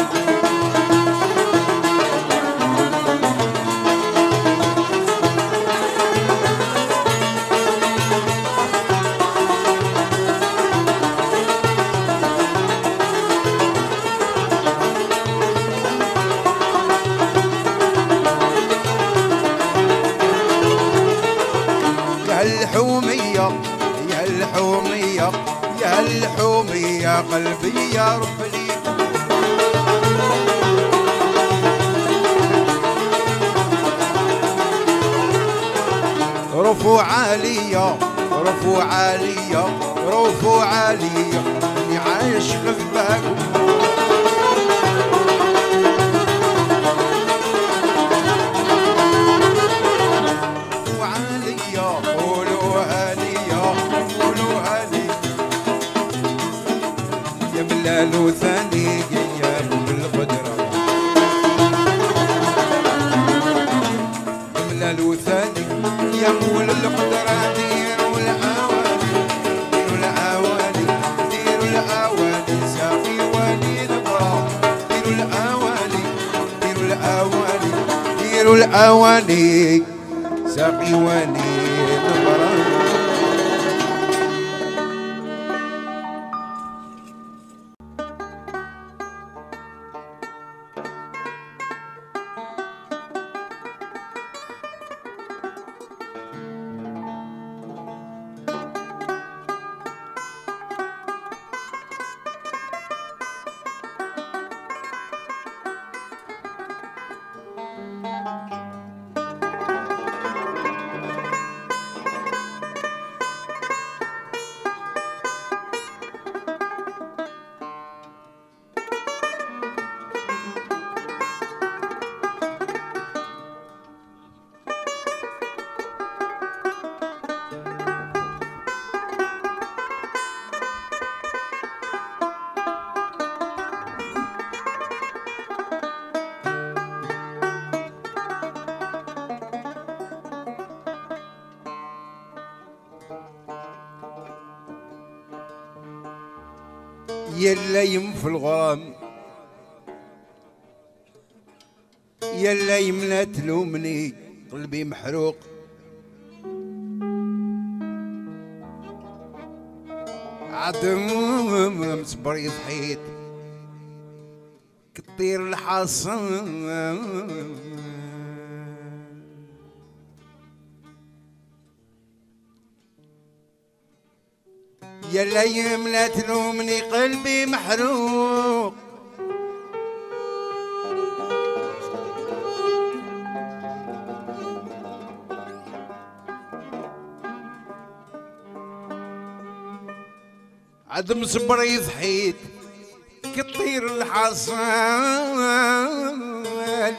[SPEAKER 1] يا الحومية يا الحومية قلبي يا رب لي رفوع عالية رفوع عالية رفوع عالية اللي عايش غذباكم ملال ثاني يا بالقدرة ملال ثاني يا مول القدرة ديروا الأواني ديروا الأواني ديروا الأواني ساقي وادي نبرة ديروا الأواني ديروا الأواني ديروا الأواني ساقي وادي نبرة يا الليم في الغرام يا الليم لا تلومني قلبي محروق عدم مصبر يضحيت كطير الحصان يا الليم لا تلومني قلبي محروق عدم صبر يضحيت كطير الحصان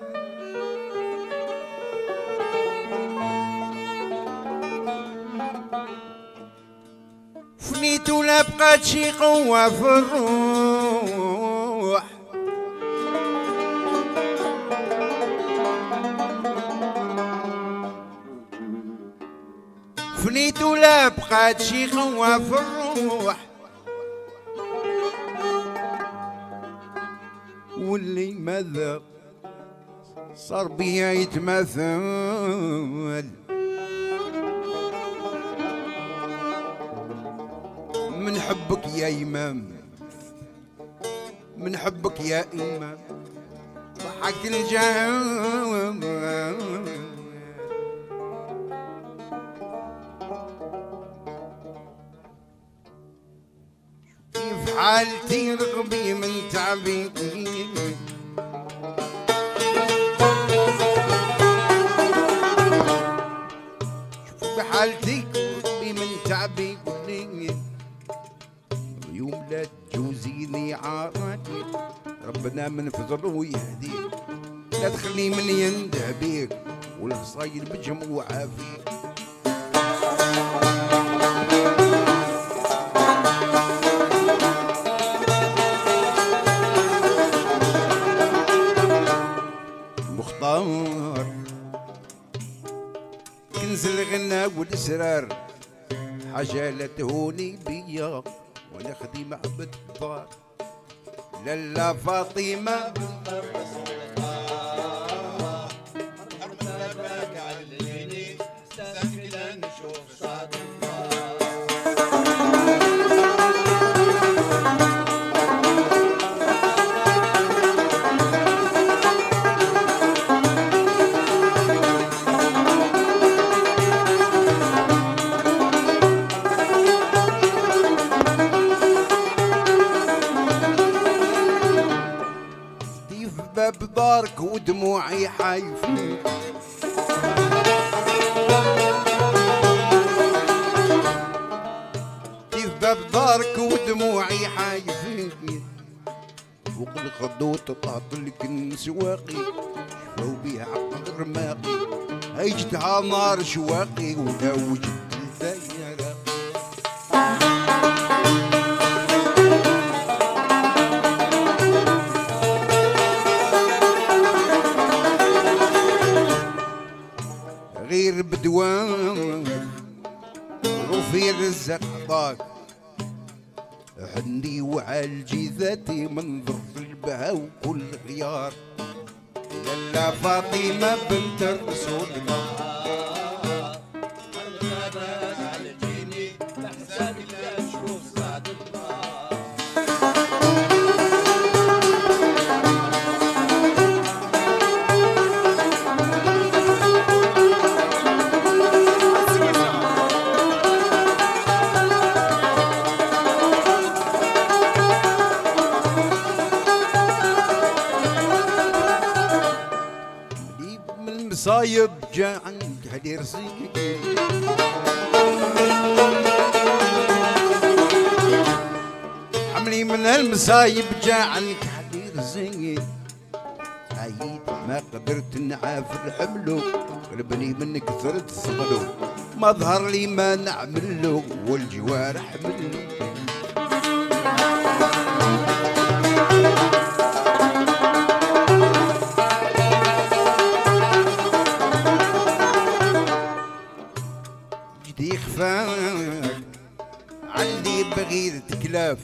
[SPEAKER 1] فنيت ولا بقات شي قوة في الروح فنيت ولا بقات شي قوة في الروح واللي ماذا صار بيا يتمثل من حبك يا إمام من حبك يا إمام ضحك الجهام كيف حالتي رغبي من تعبي بحالتي رغبي من تعبي يوم لا تجوزيني عارضي ربنا من فضله يهديك لا تخلي من ينده بيك والفصايل مجموعة فيك مختار كنز الغنى والاسرار حاجة لا تهوني بيا وانا خديم عبد الدار لالا فاطمة باب دارك ودموعي حايفين كيف باب دارك ودموعي حايفين فوق الخدوط تعطلك السواقي شفاو بيها عقل رماقي هيجتها نار شواقي ولا وجدت الدايرة غير بدوان وفي رزق عطاك حني وعالجي ذاتي منظر البها وكل غيار لالا فاطمة بنت الرسول صايب جا عند حدير صيدي عملي من المصايب جا عنك حدير زين عيد ما قدرت نعافر حملو قلبني من كثرة صغلو ما ظهر لي ما نعملو والجوارح ملو يخفاك عندي بغير تكلاف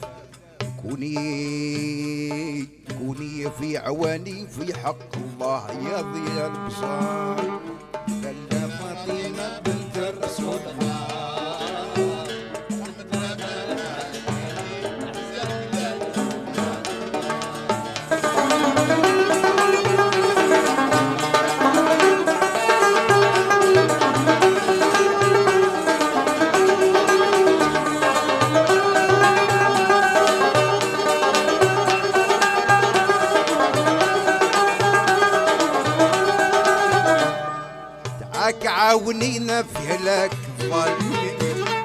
[SPEAKER 1] كوني في عواني في حق الله يا ضياء البصار لالا فاطمة بنت الرسول عاونينا في هلاك الظالمين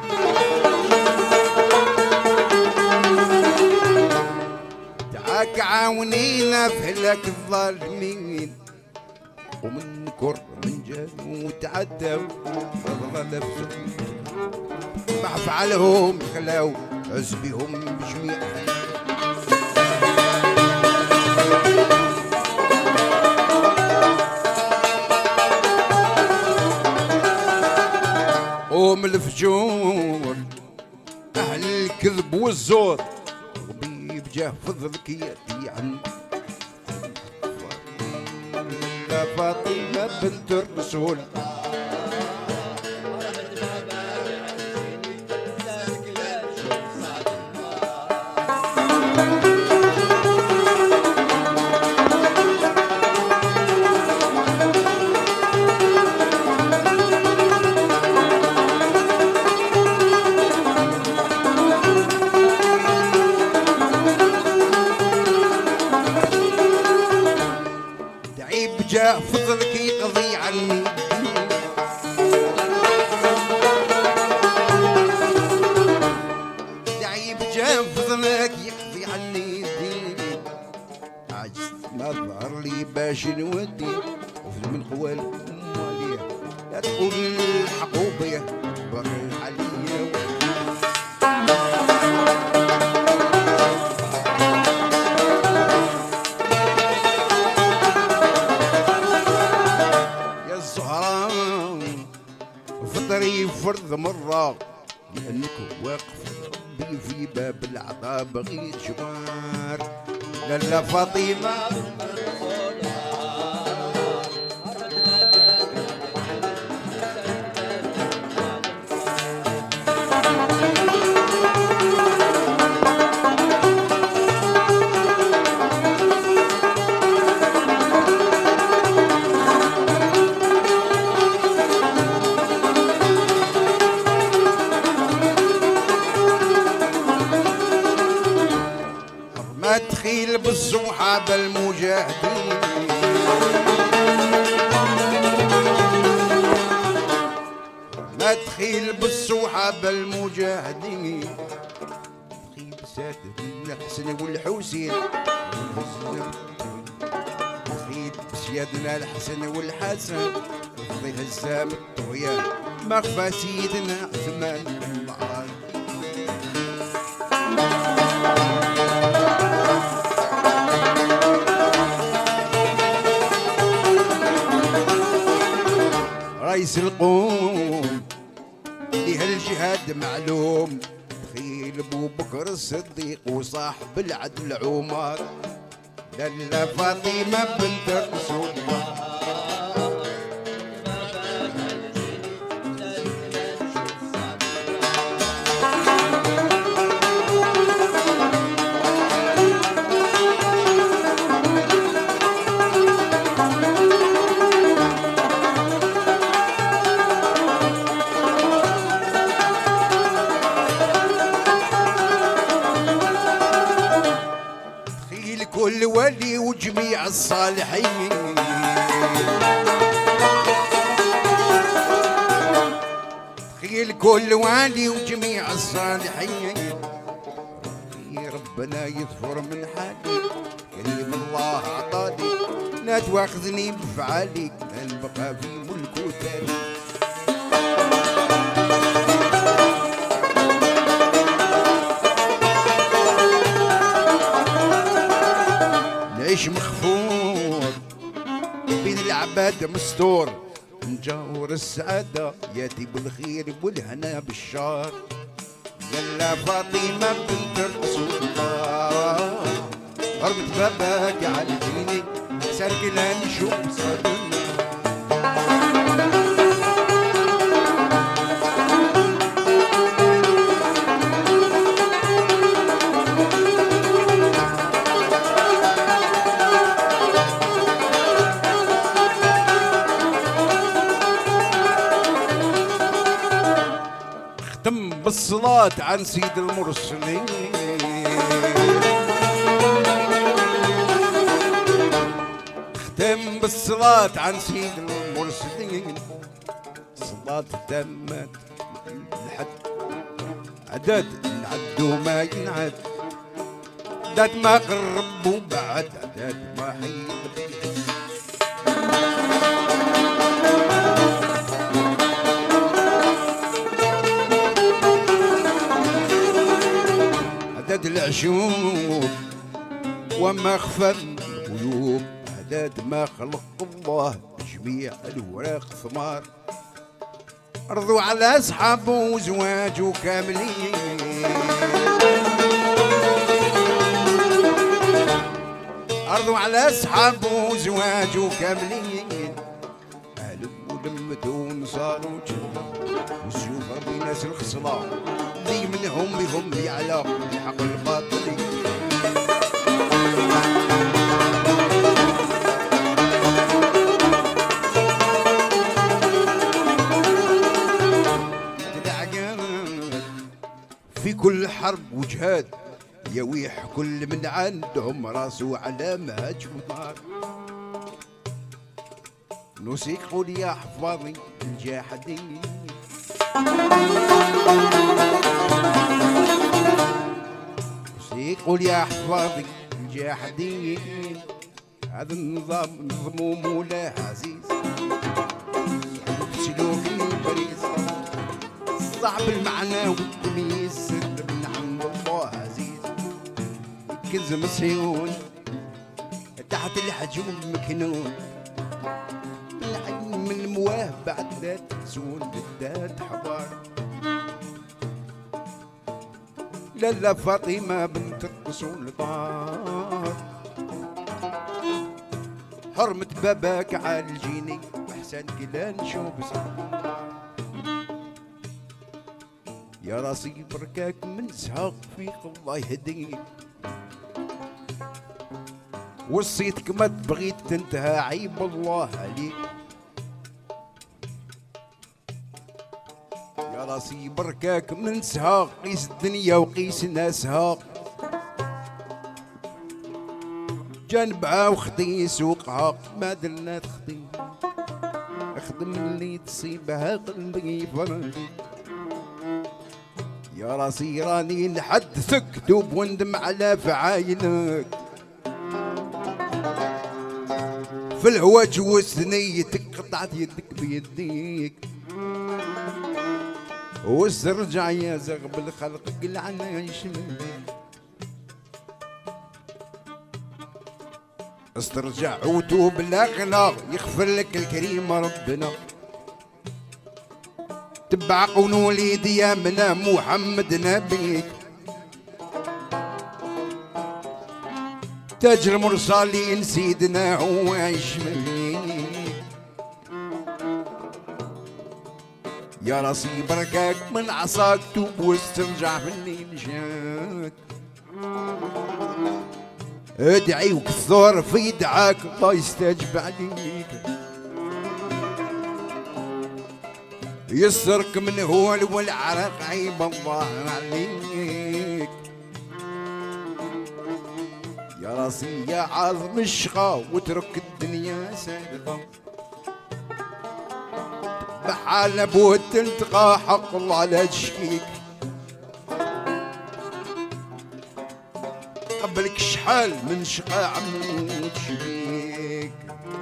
[SPEAKER 1] تعاك عاونينا في هلاك الظالمين ومن كر من جانوا وتعدوا فضل نفسهم ما فعلهم خلاو عزبهم بجميع قوم الفجور أهل الكذب والزور وبيب جاه فضلك يأتي عنك لا فاطمة بنت الرسول باباك يقضي عني الدين، عجزت ما ظهر لي باش نودي، وفي من قوالكم عليا لا تقول الحقوا بيا بر عليا. يا الزهران فطري فرض مرة، لأنك واقف ربي في باب العطاء بغيت شوار. لالا فاطمة ما تخيل بالصحابة المجاهدين، ما تخيل بالصحابة المجاهدين، تخيل سادة الحسن والحسين، تخيل بسيادنا الحسن والحسن، تفضيل هزام الطغيان ما خفى سيدنا عثمان الله. رئيس القوم لهالجهاد معلوم، تخيل ابو بكر الصديق وصاحب العدل عمر، لالا فاطمه بنت رسول الله. كل ولي وجميع الصالحين، تخيل كل ولي وجميع الصالحين، يا ربنا يغفر من حالي كريم الله عطاني، لا تواخذني بفعالي نبقى في ملكه تاني. نعيش مخفور بين العباد مستور، نجاور السعادة ياتي بالخير والهنا بالشار. لالا فاطمة بنت رسول الله، قربت باباك علميني سرقنا نشوف صدرنا. ختم بالصلاة عن سيد المرسلين، ختم بالصلاة عن سيد المرسلين، صلاة تمت لحد عدد نعدو ما ينعد، عدد ما قرب وبعد عدد ما حيد. عدد العشوب وما خفى الغيوب، عدد ما خلق الله جميع الوراق ثمار. رضوا على اصحابه وزواجه كاملين، رضوا على اصحابه وزواجه كاملين، اهله ولمته ونصاروا وشوف ربي ناس الخصله ذي منهم بهم يعلى الحق الباطلي. في كل حرب وجهاد يويح كل من عندهم راسه على مهج ونار. نوسيق لي يا حفاظي الجاحدين، يقول يا حفاظي الجاحدين هذا النظام نظمو مولاه عزيز سلوكي بريز صعب المعنى والتمييز سر من عند الله عزيز يكز مسيون تحت الحجوم مكنون العين من مواه بعد ذات تسون بالذات حوار لالا فاطمة بنت السلطان حرمة باباك عالجيني وحسن كلا نشوف يا راسي بركاك من زهق فيك الله يهديك وصيتك ما تبغي تنتهى عيب الله عليك يا راسي بركاك من سهاق قيس الدنيا وقيس ناسها جنبها وخدي سوقها ما درنا تخدي اخدم اللي تصيبها قلبي فرحي يا راسي راني نحدثك دوب وندم على فعايلك في الهوا جوزتني قطعت يدك بيديك واسترجع يا زغب الخلق قلعنا يشمل استرجع وتوب الاغلاق يغفر لك الكريم ربنا تبع قول ديامنا محمد نبيك تاج المرسلين سيدنا هو يشمليك يا راسي بركاك من عصاك توب واسترجع في الليل جاك ادعي وكثر في دعاك الله يستجب عليك يسرك من هول والعرق عيب الله عليك يا راسي يا عظم الشقا واترك الدنيا سالفة بحال ابوه تلتقى حق الله لا تشكيك قبلك شحال من شقا عمود شبيك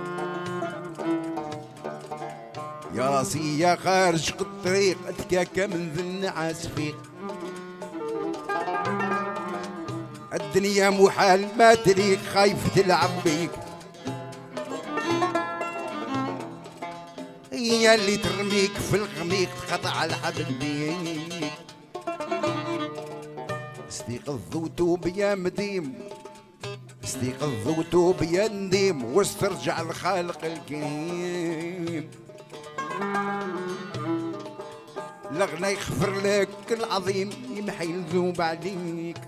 [SPEAKER 1] يا راسي يا خارج الطريق اتكاكا من ذي النعاس فيك الدنيا محال ما تريك خايف تلعب بيك هي اللي ترميك في الغميق تقطع الحبل بيك استيقظ وتوب يا مديم استيقظ وتوب يا نديم واسترجع الخالق الكريم لغنا يغفر لك العظيم يمحي الذوب عليك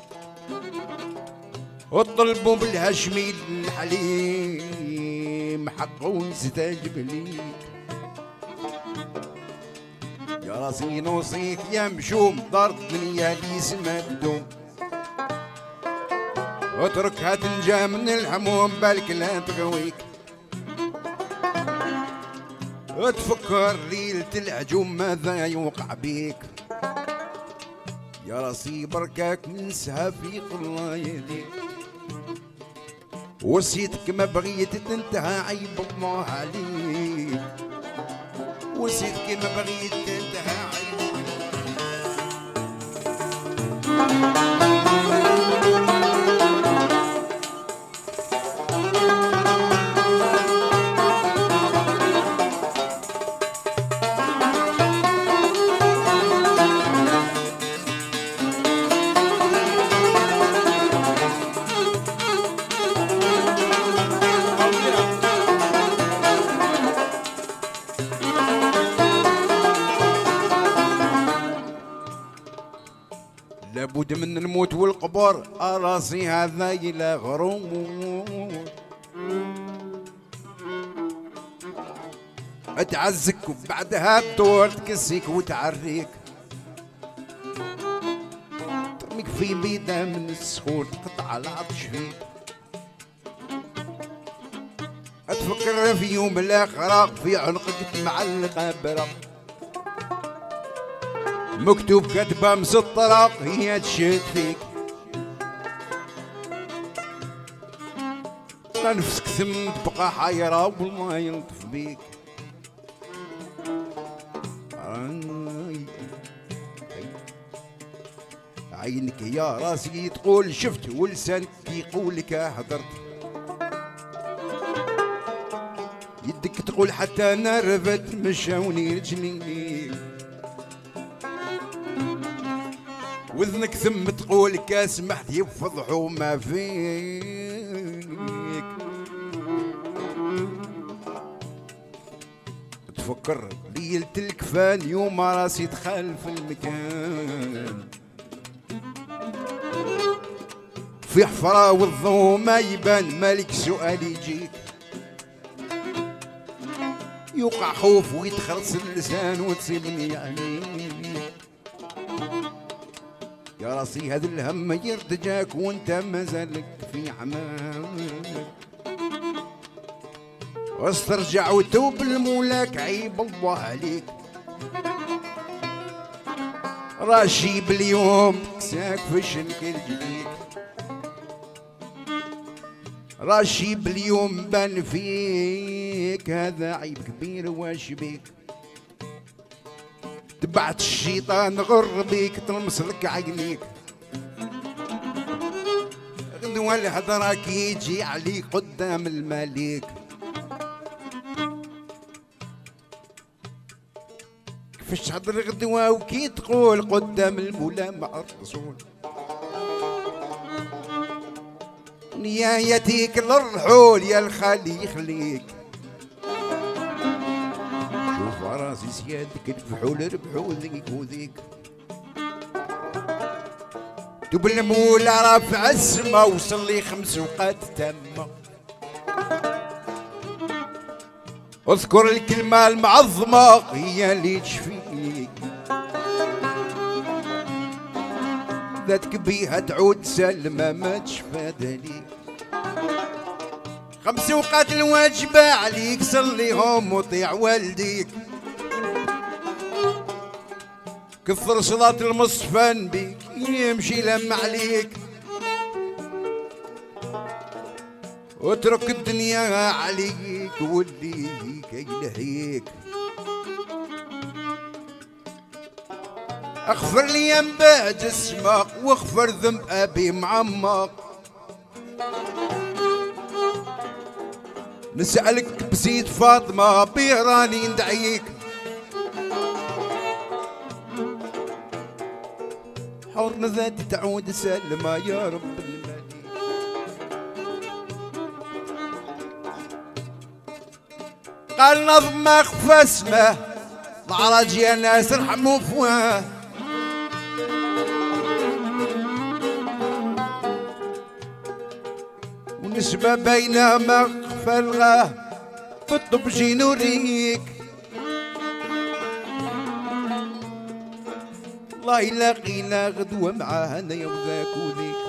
[SPEAKER 1] وطلبوا بالهاشمي الحليم حقه يستجب ليك يا راسي نوصيك يا مشوم دار الدنيا اللي اسمها الدوم واتركها تنجا من الحموم بالك لا تغويك وتفكر ليلة الهجوم ماذا يوقع بيك يا راسي بركاك من سهافيق الله يهديك وصيتك ما بغيت تنتهى عيب الله عليك وصيتك ما بغيت تنتهى عيب لابد من الموت والقبر راسي هذا الى غروم تعزك وبعدها الدور تكسيك وتعريك ترميك في بيدة من السخون تقطع العطش فيك تفكر في يوم الاخرة في عنقك معلقة برق مكتوب كتبة مسطرة هي تشد فيك نفسك ثم تبقى حيرة والله يلطف بيك. عينك يا راسي تقول شفت ولسانك يقولك هدرت، يدك تقول حتى انا رفدت مشاوني رجلي، وذنك ثم تقول كاسمحت يفضحوا ما فيك. تفكر ليلة الكفان يوم راسي دخل في المكان، في حفرة والضوء ما يبان مالك سؤال يجيك، يوقع خوف ويتخرص اللسان وتصيبني عليك. يا راسي هذا الهم يرتجاك وانت مازالك في عماك، واسترجع وتوب لمولاك عيب الله عليك. راشي باليوم كساك فشلك الجديد، راشي باليوم بان فيك هذا عيب كبير واش بيك. تبعت الشيطان غر بيك تلمس لك عينيك، غدوة الهضرة كي يجي عليك قدام المليك. كيفاش تهضر غدوة وكي تقول قدام المولى مع الرسول، نيايتيك للرحول يا الخالي يخليك. شوف راسي سيادك الفحول ربحوا ذيك وذيك، دوب المولى رافع السما وصل لي 5 اوقات تامة. اذكر الكلمة المعظمة هي اللي تشفيك، ذاتك بيها تعود سلمى ما تشفى دليك. 5 اوقات الواجبة عليك صليهم وطيع والديك، كثر صلاة المصفى بيك يمشي لما عليك، واترك الدنيا عليك وليك يلهيك. اغفر لي انباء جسمك واغفر ذنب ابي معمق، نسألك بسيد فاطمة بيراني ندعيك. حورنا ذاتي تعود سلمى يا رب المليك. قال نظم ما خفى اسمه العراج يا ناس ارحموا فواه، ونسبة بين ما خفى الغاه بالطب جي نوريك. الله يلاقينا غدوة معاه انا يوم ذاك وذيك.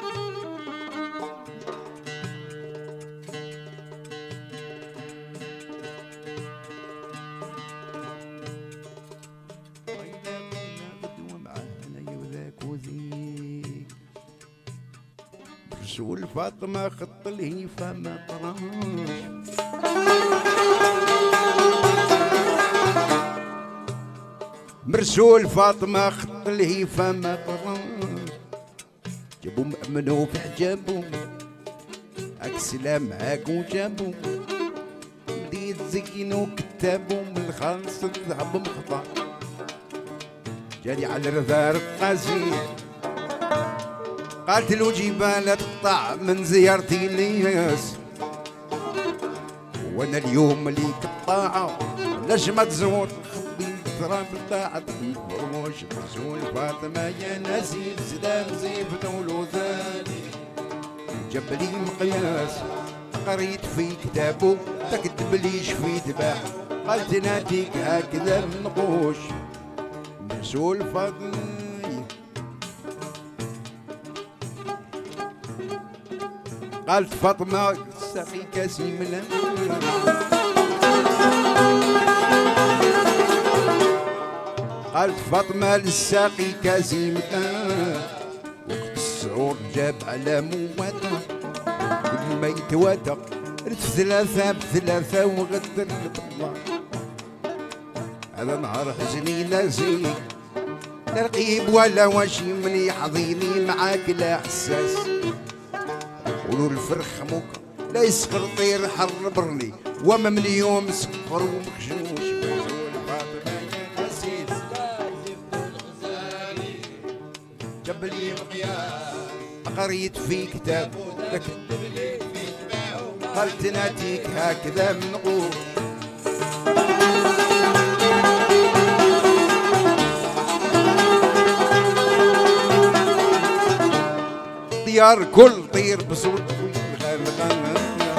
[SPEAKER 1] رسول فاطمة خط الهيفا ما طراش، مرسول فاطمة خط الهيفا ما طراش. جابوا مأمنوا في حجابهم أكسلام معاك وجابوا، بديت زينوا كتابهم من الخالص الذهب مخطا. جاني على الرذار القاسي قالت له جبال تقطع من زيارتي الياس، وانا اليوم اللي قطاعه لاش ما تزور خبي تراب طاعت الفروش. رسول فاطمه يا نسيب سدام زيفت ولوذاني، جاب لي مقياس قريت في كتابه تكتب لي شفيت باع، قالت ناتيك هكذا النقوش. رسول فاطمه قالت فاطمة سقي كاسي من قالت فاطمة للساقي كاسي من وقت السعور جاب على موته، كل ما يتواتى رف ثلاثة بثلاثة وغدر الطلع. هذا نهار حزني ناسي لا رقيب ولا واشي من يحضيني معاك لا حساس. قولوا الفرخ موك لا يسخر طير حربرني وما من يوم سكر ومخشوش بزول فاطمة يا نسيت جبلي مقياس قريت في كتاب كتب لي في تباعه قلت ناتيك هكذا منقول. ديار كل طير بصوت ويغنغن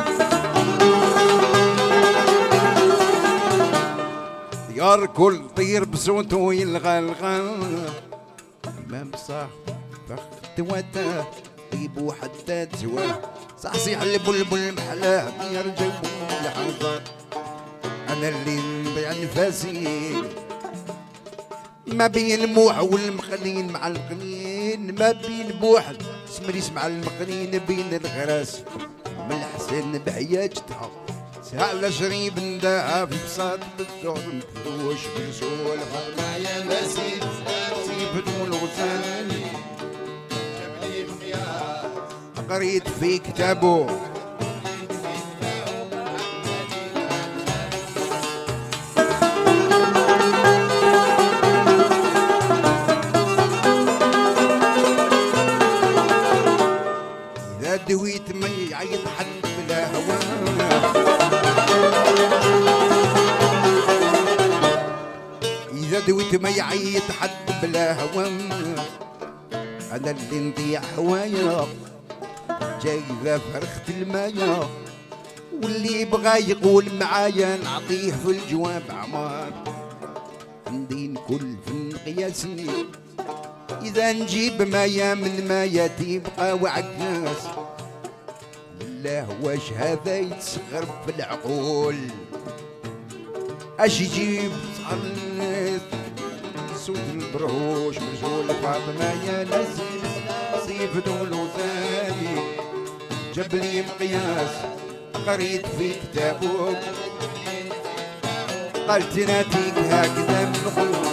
[SPEAKER 1] ديار كل طير بصوت ويغنغن امام صاح فخت وتا طيب حتى تزواه صحصيح البلبل محلاه يرجع الحنظر. انا اللي نبيع نفاسي ما بين الموح والمقنين مع القنين ما بين بوح سمريس مع المقنين بين الغراس من الحسن بحياجتها سهل شريب نداها في بساط بالدور مفروش بسول فرما يا نسيت سيفت والغساني جبلي مقياس قريت في كتابه دويت ما يعيط حد بلا هواه. إذا دويت ما يعيط حد بلا هواه أنا اللي نضيع هوايا جايبة فرخة المايا واللي يبغى يقول معايا نعطيه في الجواب عمار. عندي نكل في القياسني إذا نجيب مايا من مايا تبقى وعكاس. بالله واش هذا يتسخر في العقول اش يجيب صار الناس سود البروش مرجول فاطمة يا نسيم صيف دول وثاني جبلي مقياس قريت في كتابه قلت ناتيك هكذا من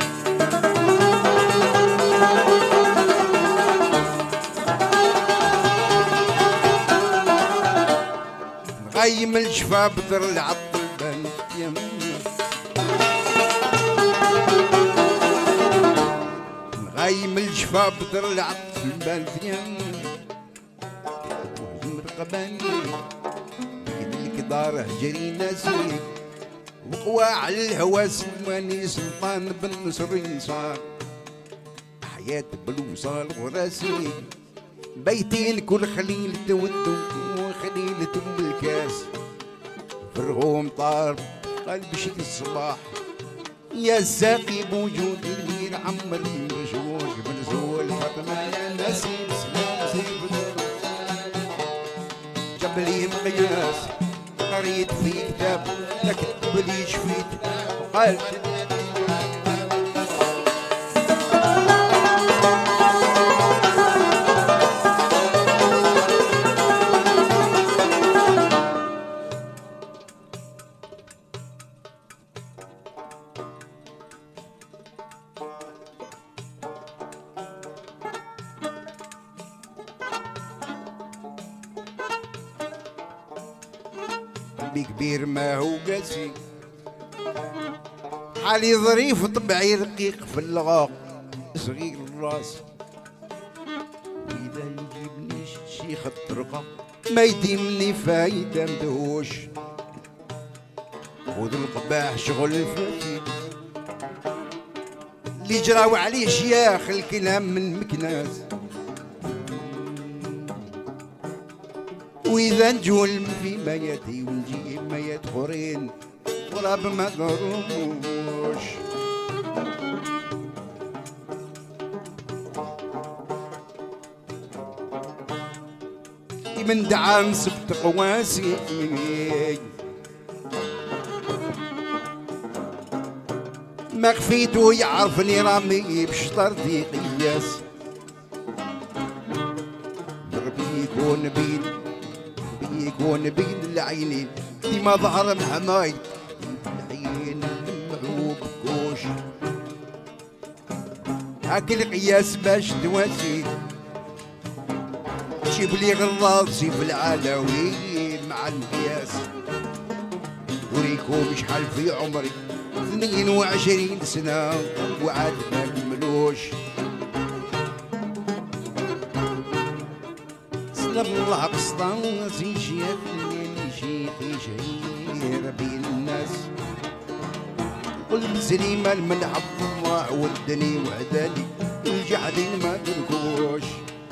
[SPEAKER 1] غيم الجفا بدر العط البنت غيم الجفا بدر العط البنت مرقباني بيدك دار هجري ناسي وقواع الهوى سواني سلطان بن نصر صار حياة بالوصال وراسي بيتين كل خليل تودو وخليلة بالكاس فرغوم طار قلب شي الصباح يا ساقي بوجود الليل عمر المرجوج بنزول فاطمة يا نسيم سلام سيف جبلي مقياس قريت في كتاب كتب لي شفيت وقالت كبير ما هو قاسي حالي ظريف طبعي رقيق في اللغاق صغير الراس وإذا يجيبني شيخ الطرقة ما يديمني فايدة مدهوش خذ القباح شغل الفاتي اللي جراو عليه شياخ الكلام من مكناس وإذا نجول في مياتي ونجيب ميات خورين غراب ما قروش من دعام سبت قواسي ما خفيتو يعرفني رامي بشطر دي قياس دربي يكون بين يكون بين العينين ديما ظهر محماي الحين المعوب كوش هاك القياس باش تواسي جيب لي غراضي في العلاوين مع المقياس وريكم شحال في عمري 22 سنة وعاد ما كملوش سلام الله قصدا زيجي يفني شيخي شهير بين الناس قلت سليمة من عبد الله ودني وعداني الجحدين ما تركوش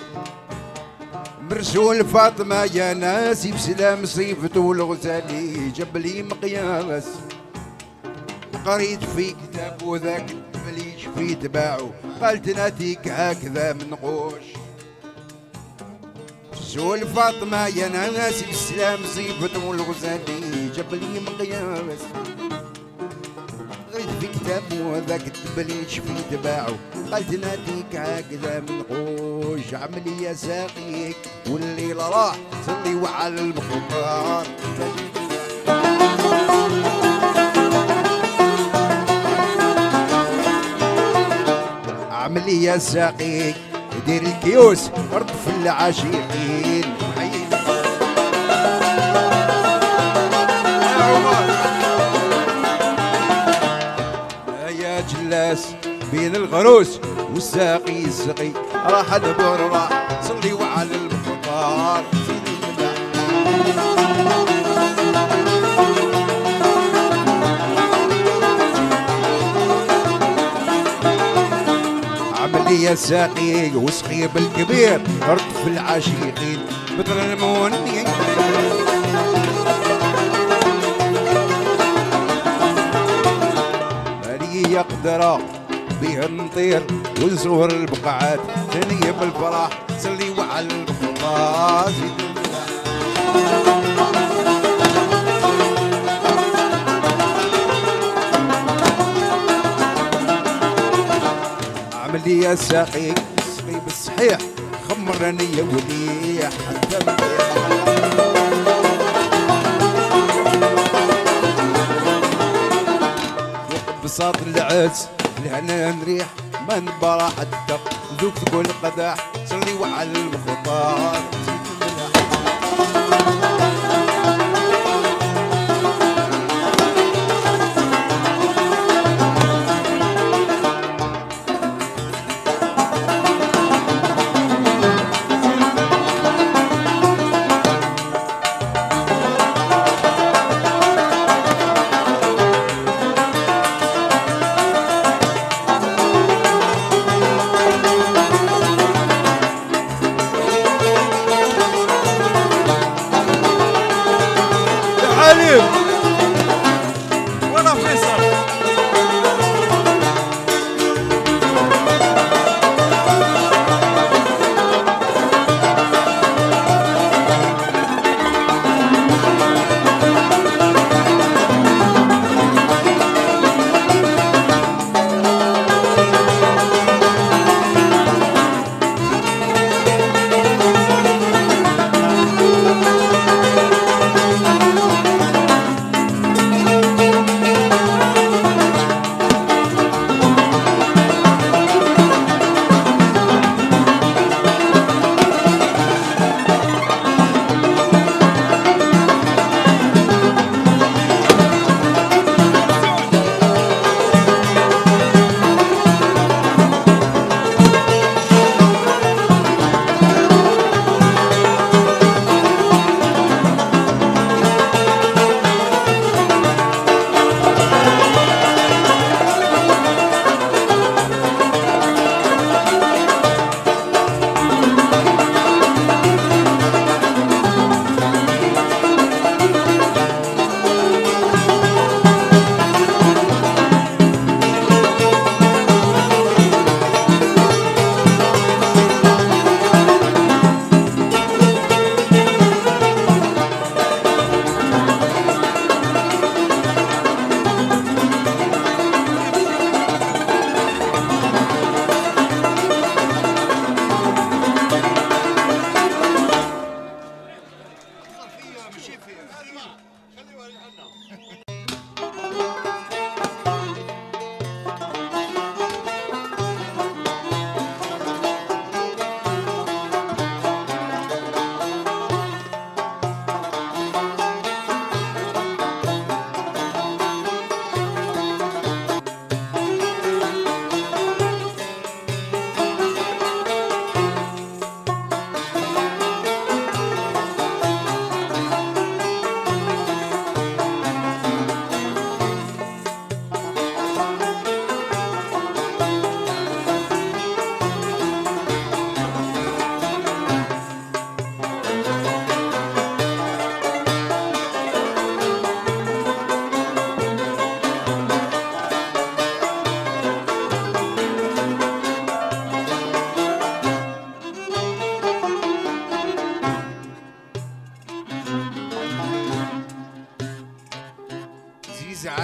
[SPEAKER 1] مرسول فاطمة يا ناسي بسلام صيفته الغزالي جاب لي مقياس قريت في كتاب وذاك مليش في تباعه قالت ناتيك هكذا من قوش مرسول فاطمة يا ناسي بسلام صيفته الغزالي جاب لي مقياس قريت في كتاب وذاك مليش في تباعه قالت ناديك هكذا من قوش عملي يا ساقيك والليل راح صلي وعلى المختار عملي يا ساقيك دير الكيوس رد في العاشقين يا جلاس بين الغروس والساقي السقي راح البر راح صلي وعلى المختار عملي يا ساقي وسقي بالكبير رد في العاشقين بدر الموني مالي يقدر بيه نطير ونزور البقعات ثانية بالفرح صلي وعلى المختار عملي يا ساقي سقي بالصحيح خمرني يا ولي حتى بساط العز لهنا نريح ما نبرا حتى ذوك تقول قداح صلي وعلى المختار
[SPEAKER 2] وانا فيصل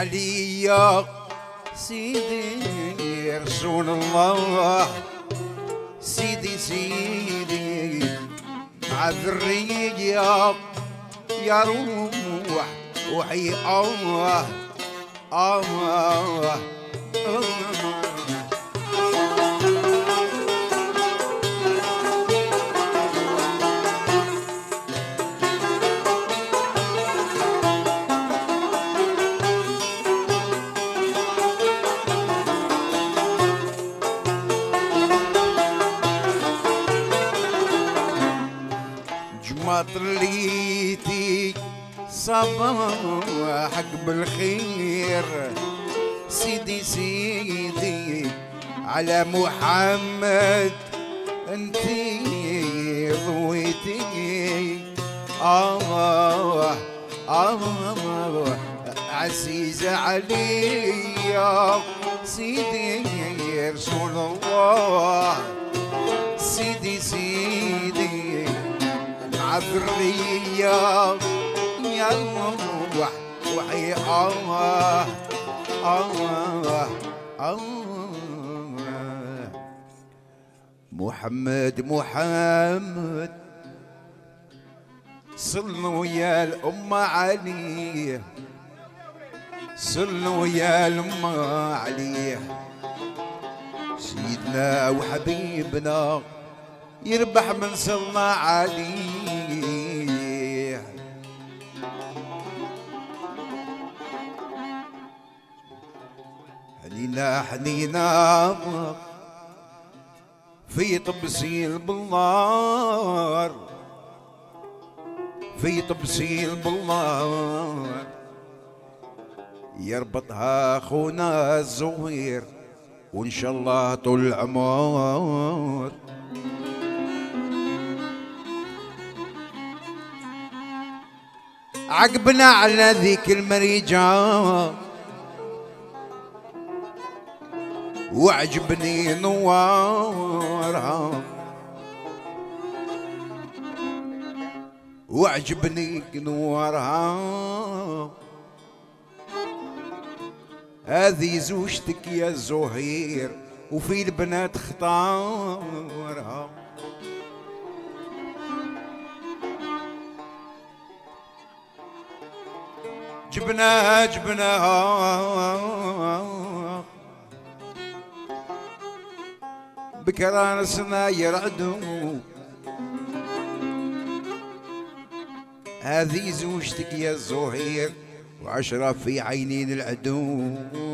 [SPEAKER 1] عليا سيدي رسول الله، سيدي سيدي مع الذرية يا روح وحي الله الله الله. طليتي صباحك بالخير سيدي سيدي على محمد انتي ضويتي الله الله عزيزة عليا سيدي رسول الله، سيدي سيدي عذرية يا روح وحي الله الله الله. محمد محمد صلوا يا الأمة عليه، صلوا يا الأمة عليه، سيدنا وحبيبنا يربح من صلى عليه. حنينا حنينا في طبسيل بالنار، في طبسيل بالنار يربطها اخونا الزوير وان شاء الله طول العمر. عقبنا على ذيك المريجة وعجبني نوارها، وعجبني نوارها، هذه زوجتك يا زهير وفي البنات اختارها. جبناها جبناها بكرانسنا يرعدو، هذه زوجتك يا زهير وعشرة في عينين العدو.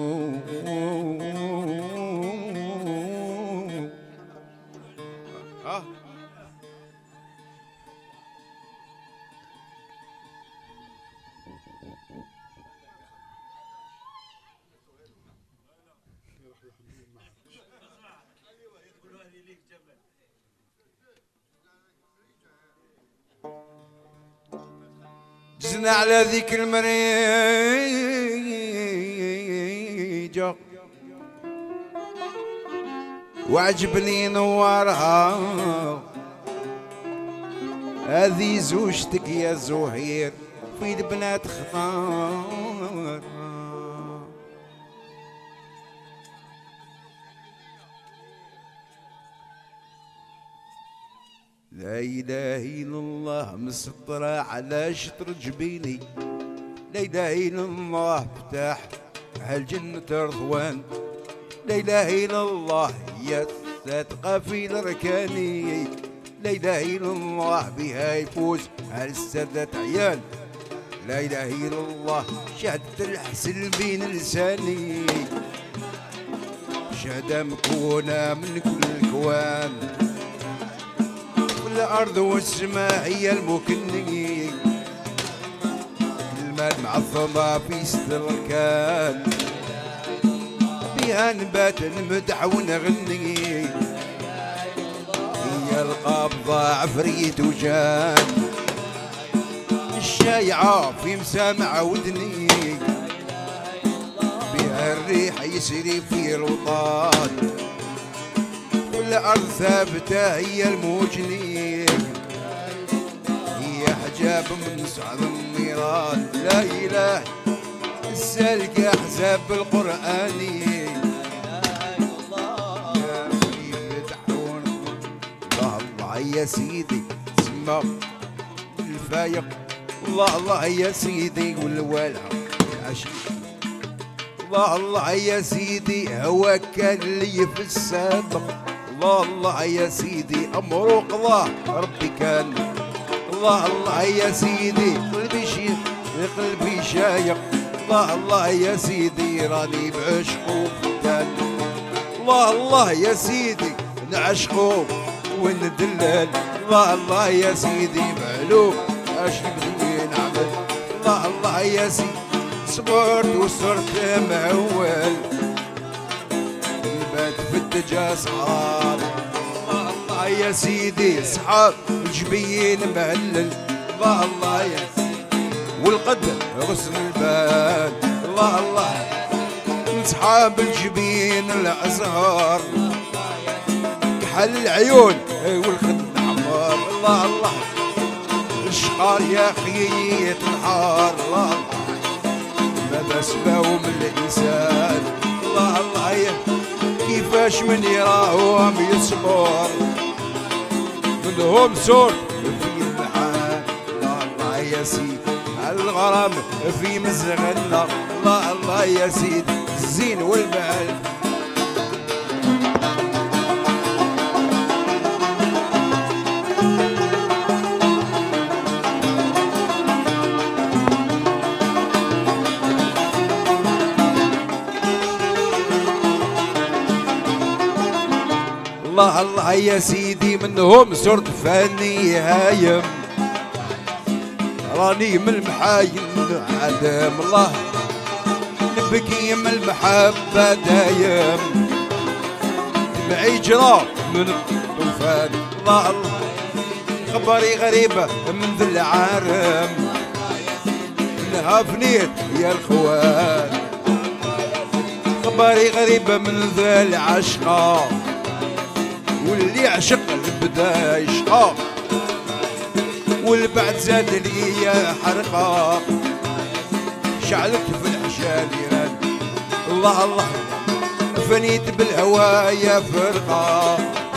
[SPEAKER 1] جزنا على ذيك المريجة وعجبني نوارها، هذه زوجتك يا زهير في البنات اختار. لا إله إلا الله مسطرة على شطر جبيني، لا إله إلا الله فتح هالجنة رضوان، لا إله إلا الله هي صادقة في الركاني، لا إله إلا الله بها يفوز هالسادة عيال، لا إله إلا الله شهادة الحسن بين لساني، شهادة مكونة من كل الكوان، الأرض والسماء هي المكني، المال معظمة في ست الأركان، بها نبات نمدح ونغني، هي القبضة عفريت وجان، الشايعة في مسامع ودني، بها الريح يسري في الوطان، والأرض ثابتة هي الموجني، هي حجاب من سعد النيران، لا إله السالك احزاب القراني الله يا سيدي سما الفايق الله الله يا سيدي والوالع العشق الله الله يا سيدي هواك كان لي في السابق الله الله يا سيدي أمرق الله ربي كان الله الله يا سيدي قلبي شايق الله الله يا سيدي راني بعشقه كان الله الله يا سيدي نعشقه وندلل الله الله يا سيدي معلوم اش نبغي نعمل الله الله يا سيدي صبرت وصرت معول البات في الدجا صحاب الله الله يا سيدي صحاب الجبين مهلل الله الله يا سيدي والقد غصن البال الله الله صحاب الجبين الازهار كحل العيون والخد عمار الله الله الشقار يا خيط الحار الله ماذا سباو من الانسان الله الله يا كيفاش من يراهم يصبر منهم سور في المحال الله الله يا سيدي الغرام في مزغنا الله الله يا سيدي الزين والمال الله الله يا سيدي منهم صرت فاني هايم راني من المحايم عدم الله نبكي من المحبة دايم دمعي جرى من الطوفان الله الله خبري غريبة من ذي العالم منها فنيت يا الخوان خبري غريبة من ذي العشقة واللي عشق بدا يشقى والبعد زاد لي يا حرقة شعلت في الحشاليران الله الله فنيت بالهوى يا فرقة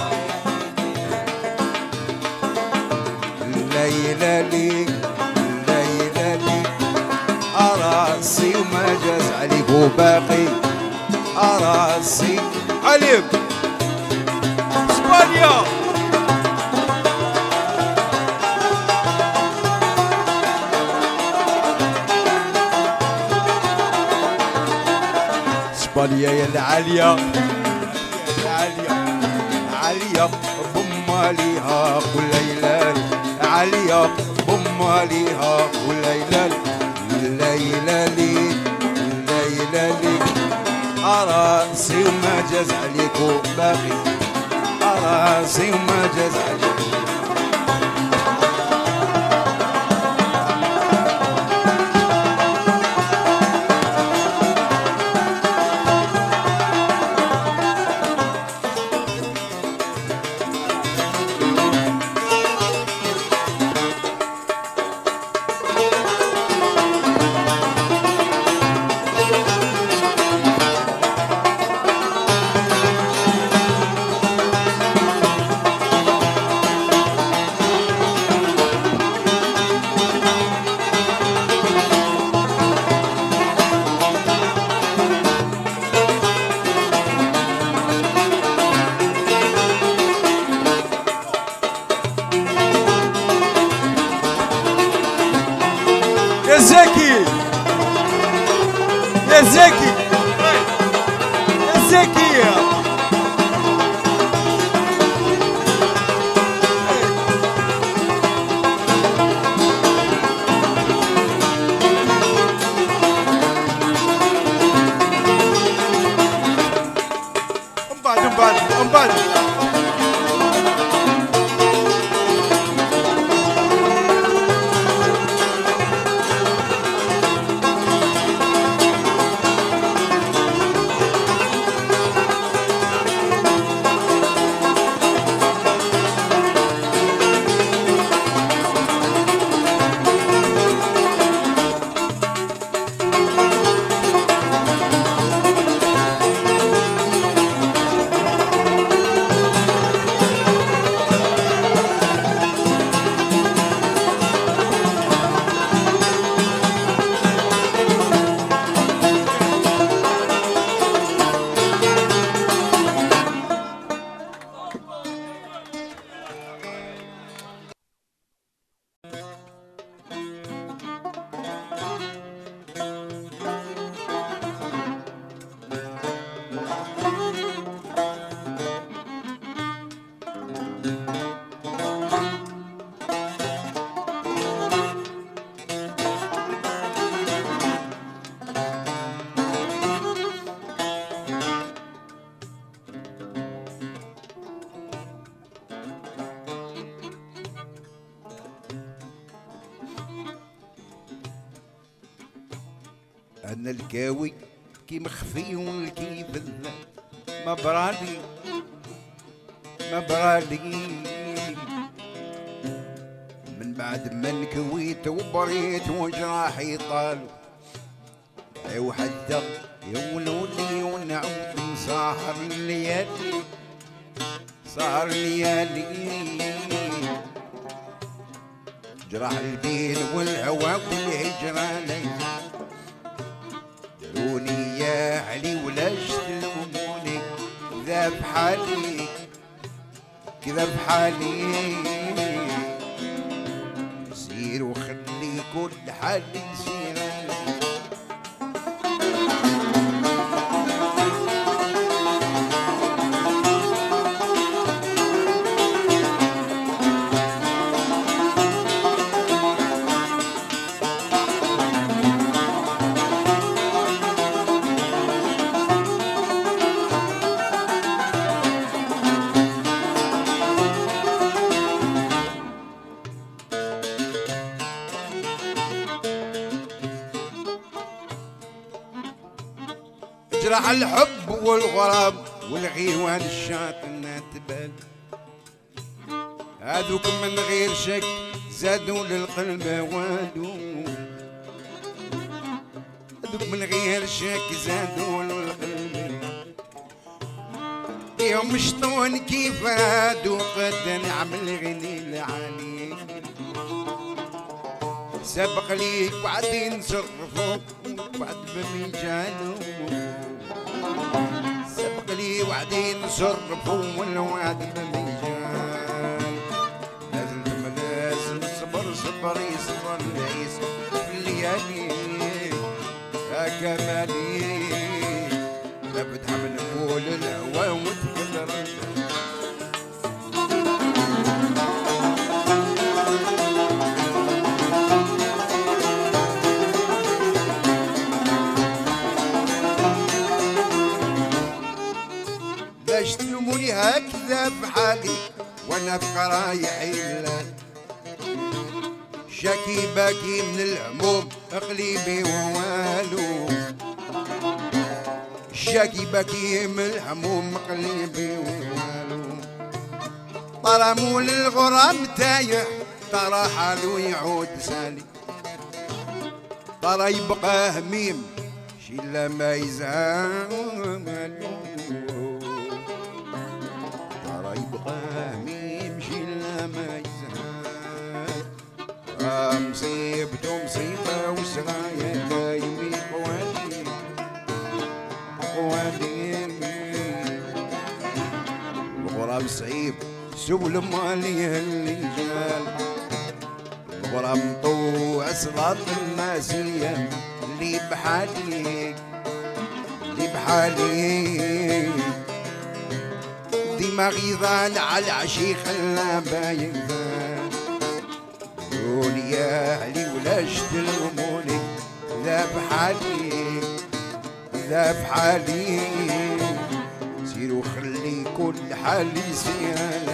[SPEAKER 1] الليلة لي الليلة لي أراسي وما جاز عليك وباقي أراسي عليك اسبانيا اسبانيا يا العالية العالية عالية بماليها وليلة عالية بماليها وليلة الليلة لي الليلة لي أراسي وما جاز عليك وباقي راسي وما جاز عليك يا زكي يا زكي يا زكي بعد انا الكاوي كي مخفي والكي بالذات ما برالي ما برالي من بعد ما نكويت وبريت وجراحي طالوا ايوا حتى يولوني ونعود سهر الليالي سهر الليالي جراح البين والهوى والهجران دروني يا علي ولاش تلوموني كذا بحالي كذا بحالي سير وخلي كل حال يسير جرح الحب والغرام والغيوان الشاطنة تبان هذوك من غير شك زادوا للقلب وادو هذوك من غير شك زادوا للقلب يوم شطون كيف هادو قد نعمل غني العالي سبق ليك وعدين صرفوك وعد بميجانو سبق لي وعدين صرفوا والوعد بميجان لازم صبر صبر يصبر العيس في الليالي يا كمالي لابد حمل فول الهوى وتكدر باش تلوموني هكذا بحالي وانا في قرايحي الليل شاكي باكي من الهموم قلبي ووالو شاكي باكي من الهموم قلبي ووالو طرى مول الغرام تايح ترى حالو يعود سالي ترى يبقى هميم شي ما يزعملو مصيبته مصيبة وسرايا دايمي قوادي قوادي الغرام صعيب سول مالي اللجال الغرام طوع صلاة الناسية اللي بحالي اللي بحالي دماغي ضال على العشي خلا باين يا علي ولاش تلوموني ذا بحالي ذا بحالي سيروا خلي كل حال يسير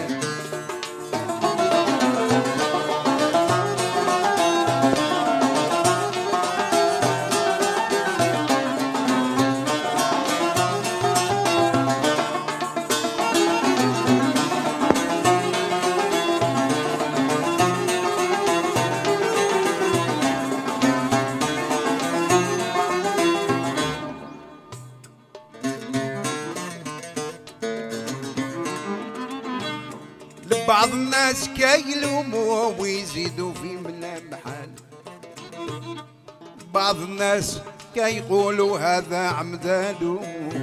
[SPEAKER 1] بعض الناس كيلوموا ويزيدوا في من محل بعض الناس كيقولوا هذا عمدانو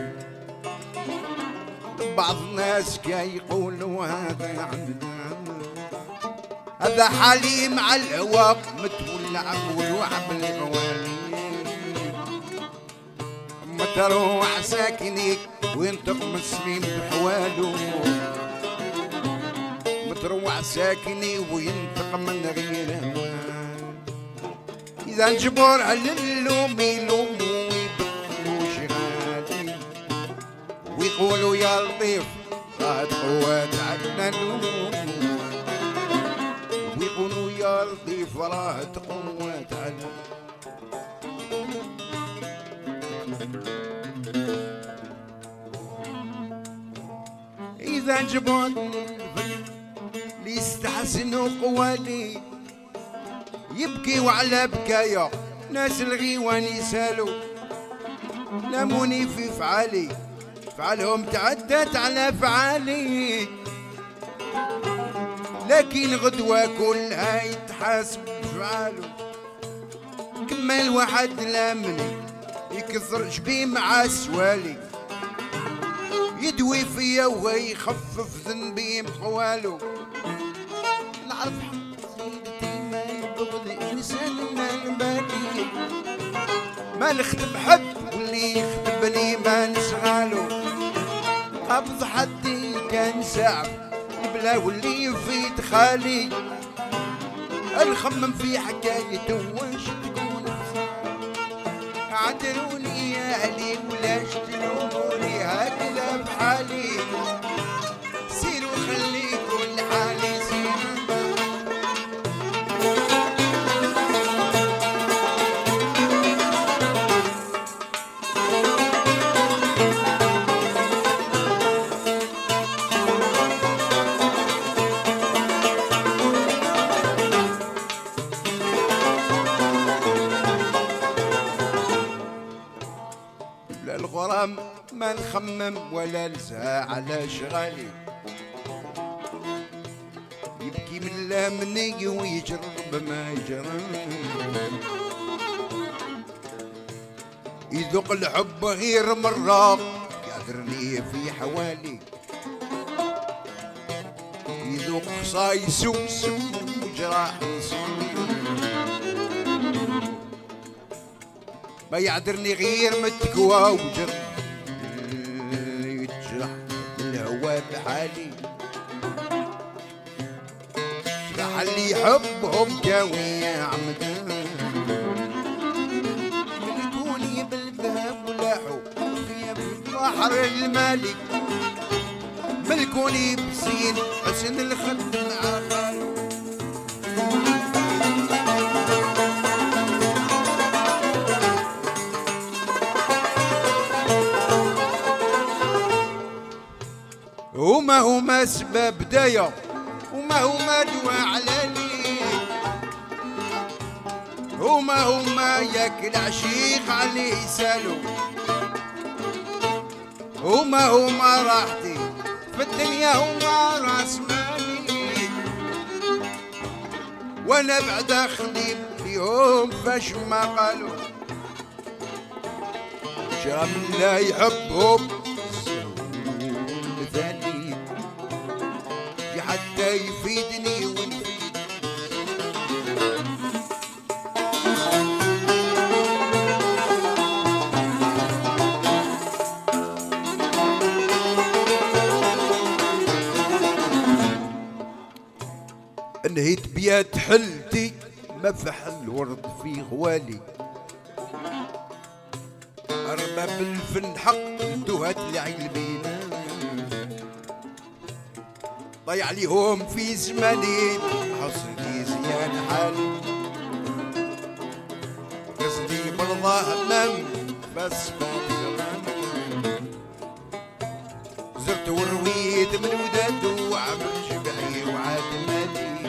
[SPEAKER 1] بعض الناس كيقولوا هذا عمدانو هذا حالي مع الهواء متولع والوعب الغوالي اما تروح ساكنيك وينطق مسلم بحوالو تروح ساكني وينطق من غير هوان إذا نجبر على اللوم يلوموا ويبطلوا شغالي ويقولوا يا لطيف راه قوات عنا اللوم ويقولوا يا لطيف راه قوات عنا إذا جبرني الفن ليستحسنوا قوالي يبكي على بكايا ناس الغيوان يسالوا لاموني في فعالي فعلهم تعدت على فعالي لكن غدوة كلها يتحاسب بفعاله كما الواحد لامني يكثر جبي مع سوالي يدوي فيا ويخفف ذنبي مقوالو نعرف سيدتي ما يبغض انسان ما نبالي ما نخدم حد واللي يخدمني ما نشغالو قبض حدي كان ساعة بلا واللي يفيد خالي نخمم في حكايته واش تكون عذروني يا علي ولاش تلوموني هكذا بحالي سيروا خليكوا لحالي سيروا الغرام ما نخمم ولا نسعى على شغالي يبكي من لامني ويجرب ما يجرب يذوق الحب غير مرة يعذرني في حوالي يذوق خصايص وسم وجراح ما يعذرني غير متكوى وجر يتجرح الهوى بحالي شبح اللي يحبهم كاوي عمدا ملكوني بالذهب ولاحو فيا بالبحر المالي ملكوني بسين حسن الخد مع خالو هما سبب بداية وما دواء علاني هما ياكل عشيق عليه سالو هما راحتي في الدنيا هما راس مالي وانا بعد اخدم فيهم فاش ما قالوا شام لا يحبهم حتى يفيدني ونفيد انهيت بيات حلتي ما فحل ورد في غوالي ارباب الفن حق دوهات العلبين ضيع ليهم في زماني حصلي زيان حالي قصدي برضا همام بس زرت ورويت من وداد وعمر شبعي وعاد مالي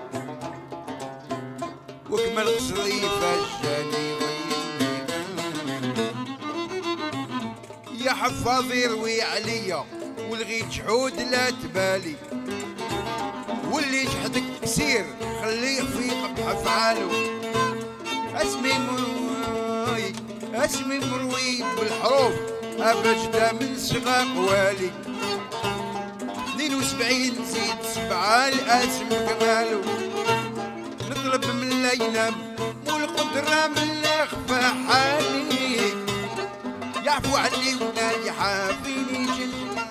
[SPEAKER 1] وكمل قصري فشاني يا حفاظي روي عليا ولغيت شحود لا تبالي واللي جحدك كسير خليه في قبح افعاله اسمي مروي بالحروف ابجده من صغار والي 72 زيد 7 الاسم كماله نطلب من لا ينام والقدره من لا خفى حالي يعفو عني ولا يحافيني جنان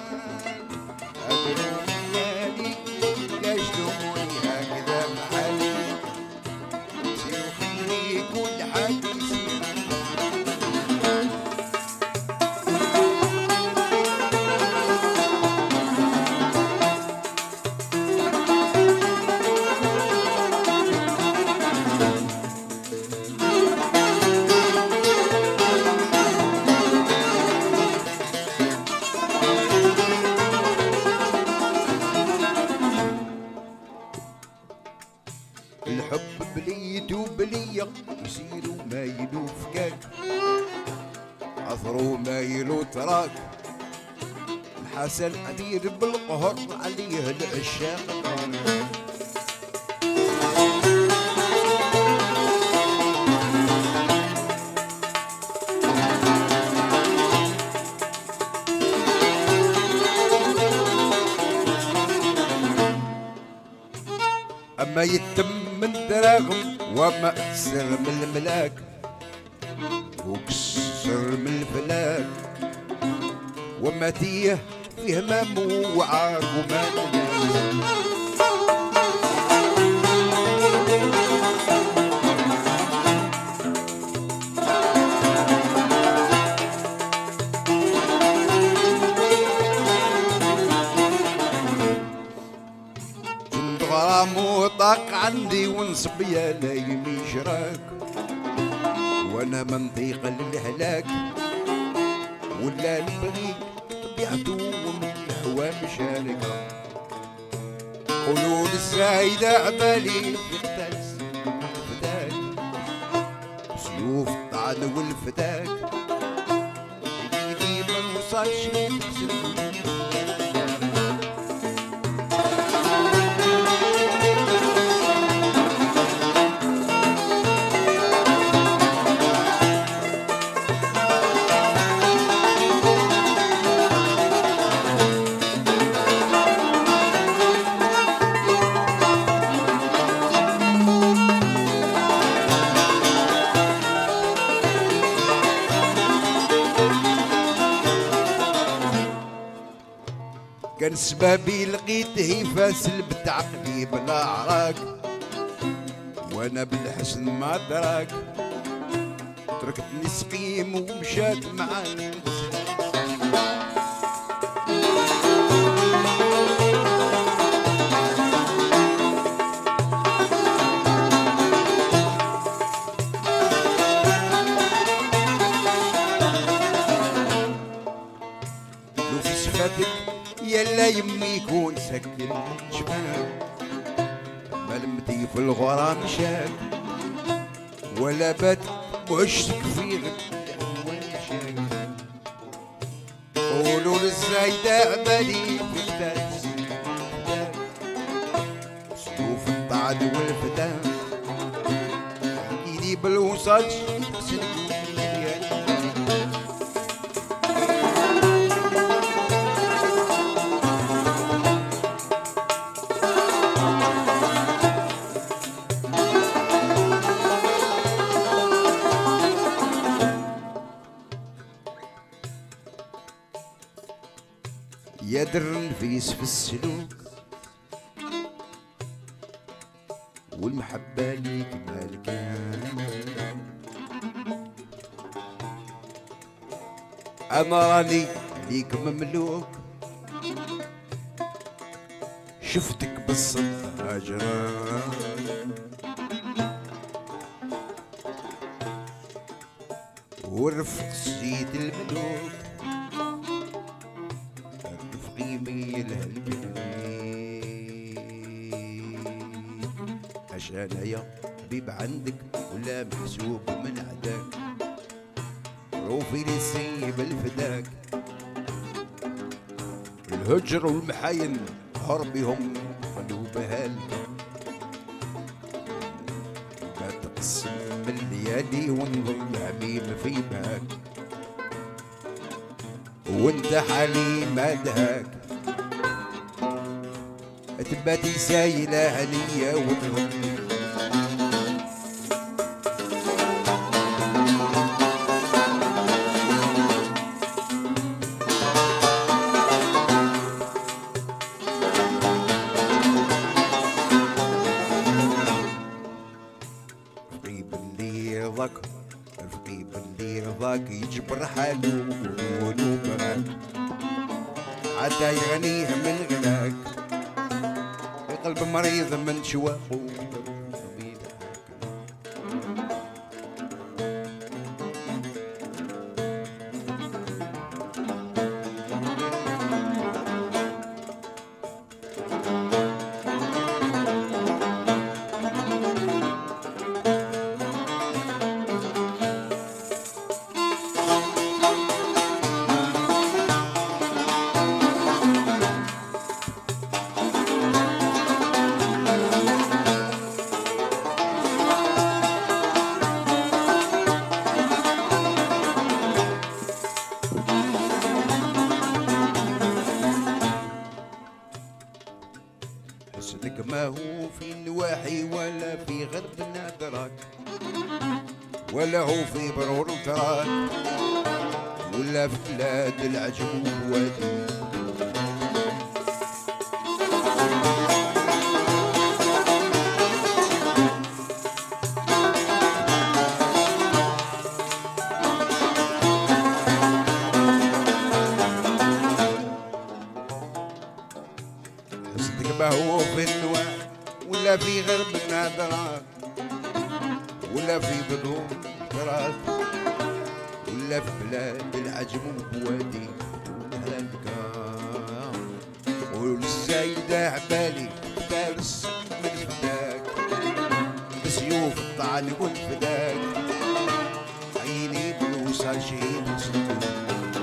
[SPEAKER 1] يتوب ليا يسيروا ما يلو فكاك عثروا ما يلو تراك الحسن أدير بالقهر عليه العشاق أما يتم من دراغم وما أكسر من الملاك وكسر من الفلاك وما تيه فيه همام وعار وما غرام طاق عندي ونصب يا لايم يجراك وانا منطيق للهلاك ولا نبغي طبيعته ومن الهوى مشاركة قولوا للسايدة عبالي في قتال الفتاك سيوف الطعن والفتاك ايدي ما نوصلش تحسن كان سبابي لقيته فاسل بتعقلي بلا عراك وانا بالحسن ما دراك تركتني سقيم ومشات معاني لو في صفاتك يلا يمي يكون سكن الجبال ملمتي في الغرام شاك ولا بات وعشتك في غد قولوا للزايدة عبالي في كتاب سيوف الطعن والفتان ايدي بالوصال تغسل يدر النفيس في السلوك والمحبة ليك مالكان أنا راني ليك مملوك شفتك بالصدفة هجران ورفق سيد الملوك يميل عشان يا حبيب عندك ولا محسوب من عداك روفي للسيب الفداك الهجر والمحاين هربهم قلوبها ما تقسم الليالي ونظل عميم في باك وانت حالي ما دهاك تباتي سايلة هنية وتغني رفقي باللي رضاك رفقي باللي رضاك يجبر حاله ونوبك حتى يغنيه من غناك قلب مريض من شواقه دراك ولا هو في برور تراك ولا في بلاد العجم وبوادي. حسدك ما هو في النواه ولا في غرب النادرات ولا في بطون تراك ولا في بلاد العجم وبوادي هالكام والسيدة عبالي دارس من فداك بسيوف الطعن والفداك عيني بلوسها شهيد وصدق.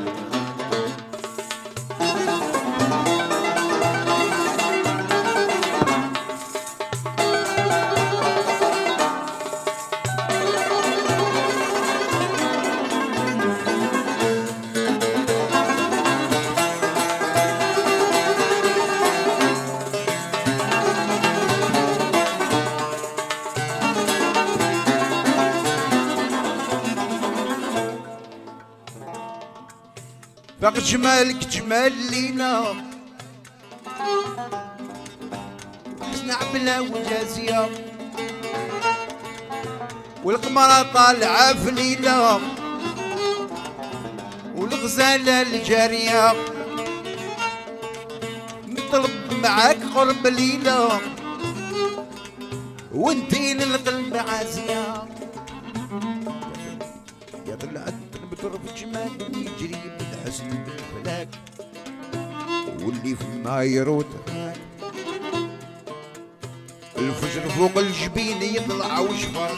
[SPEAKER 1] فقد جمالك جمال لينا حسن عبلة وجازية والقمرة طالعة في ليلة والغزالة الجارية نطلب معاك قرب ليلة وانتي للقلب عازية يا طلعت بطرف جمال يجري بالحسن بالفلاك واللي في الناير وتهان الفجر فوق الجبين يطلع وشفاف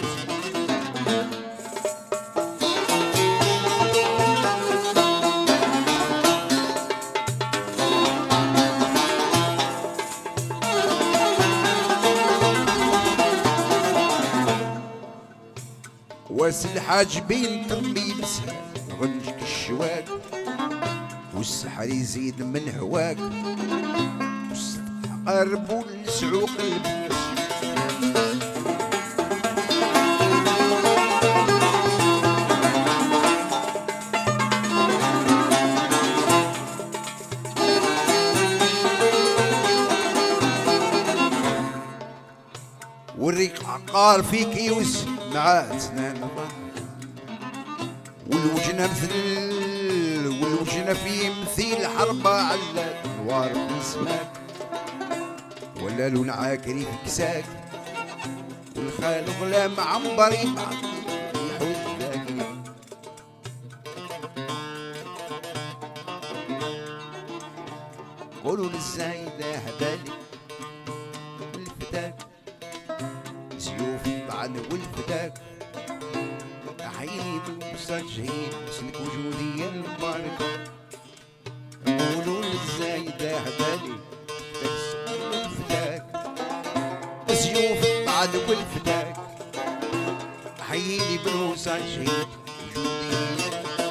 [SPEAKER 1] واس الحاجبين ترمي بسها غنجك الشواك والسحر يزيد من هواك قربوا لسعوق البيس والريق عقار فيك يوس مع سنان والوجنة والوجنة في مثيل حربة على النوار في سماك ولا لون عاكري في كساك والخال غلام عنبري يحوز ذاك قولوا للزايدة هبالي الفتاك سيوف الطعن والفتاك عيني بالبصر شهيد سلك وجودي المباركة قولوا للزايدة هبالي الفتاك سيوف الطعن والفتاك عيني بالبصر شهيد وجودي.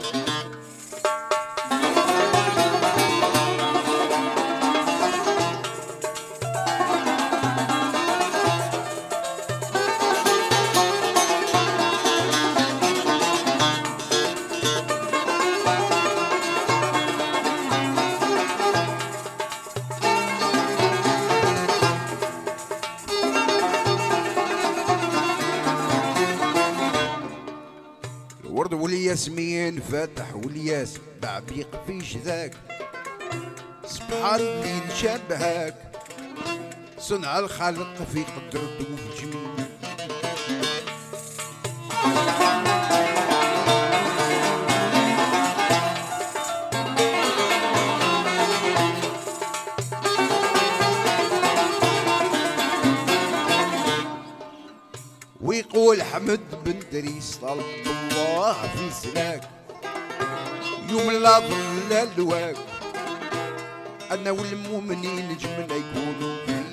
[SPEAKER 1] الورد والياسمين فاتح والياس بعبيق فيش ذاك سبحان اللي نشبهك صنع الخالق في قدرته وجميل. ويقول حمد بن دريس طلب الله في سلاك يوم لا ظل الواك أنا والمؤمنين جمنا يكونوا فيه.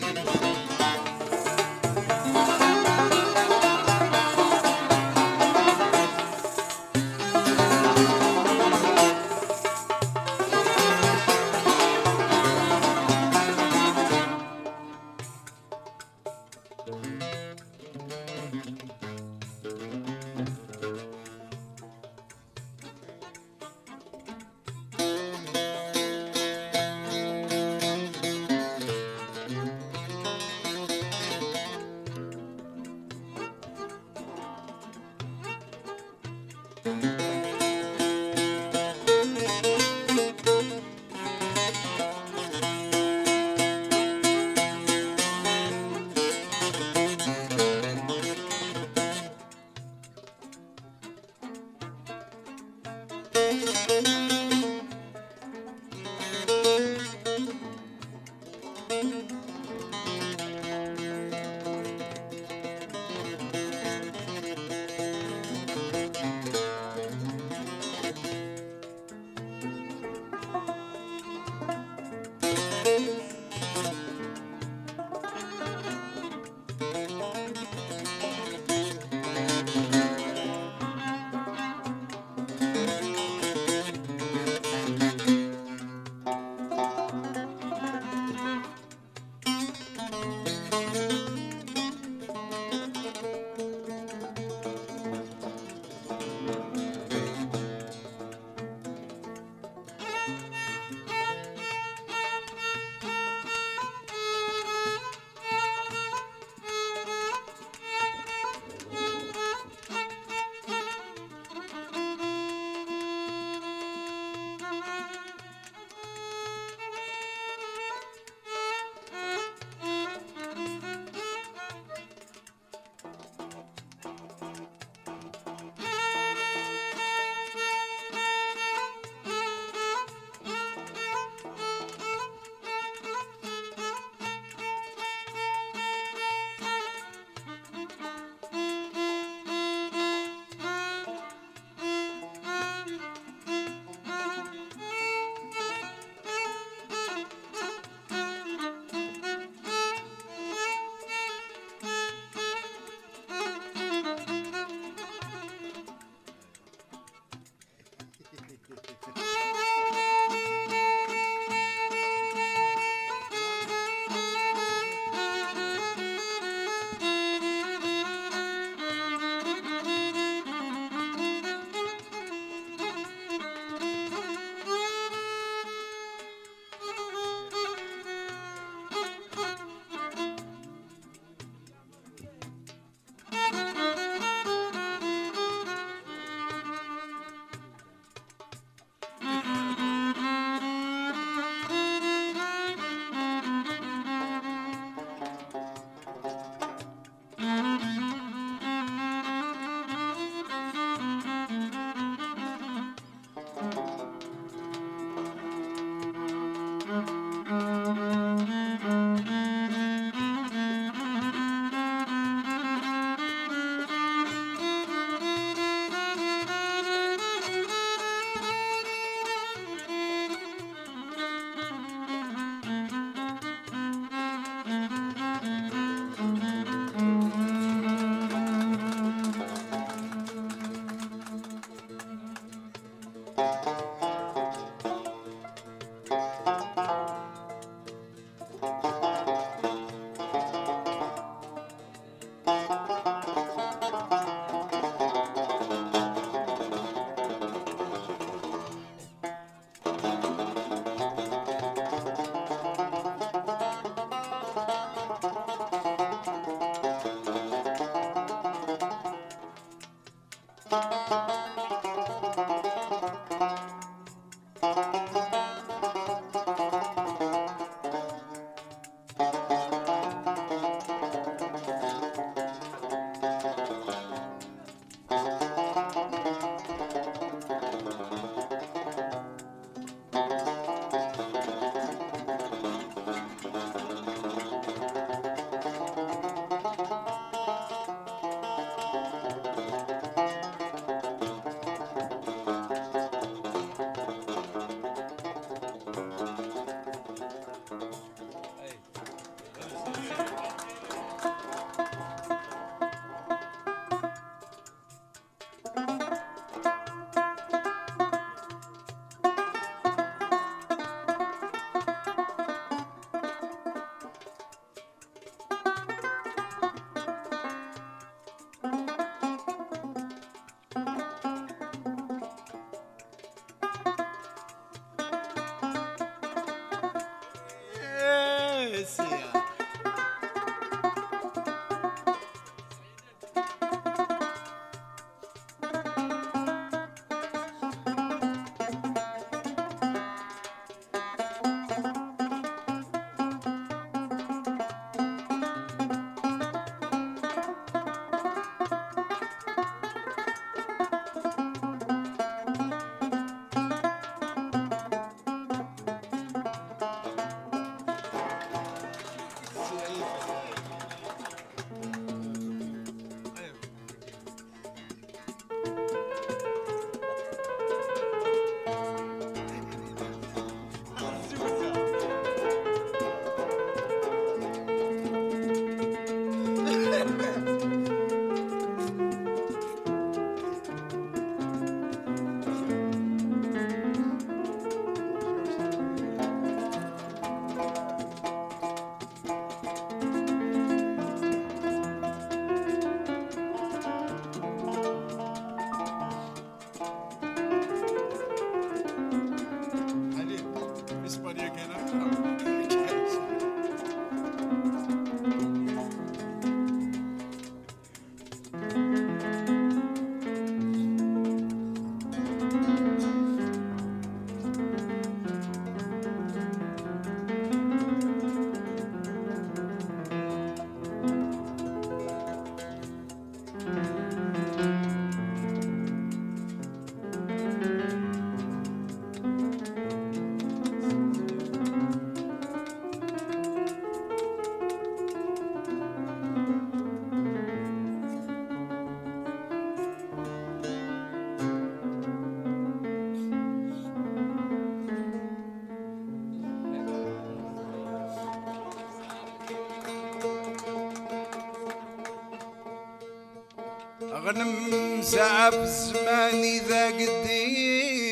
[SPEAKER 1] مغنم ساعة في الزمان إذا قديت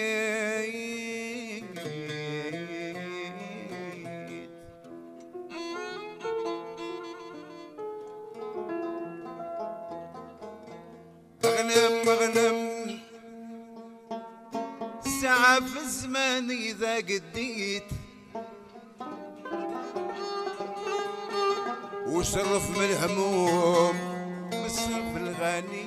[SPEAKER 1] مغنم ساعة في الزمان إذا قديت وصرف من الهموم مصرف الغني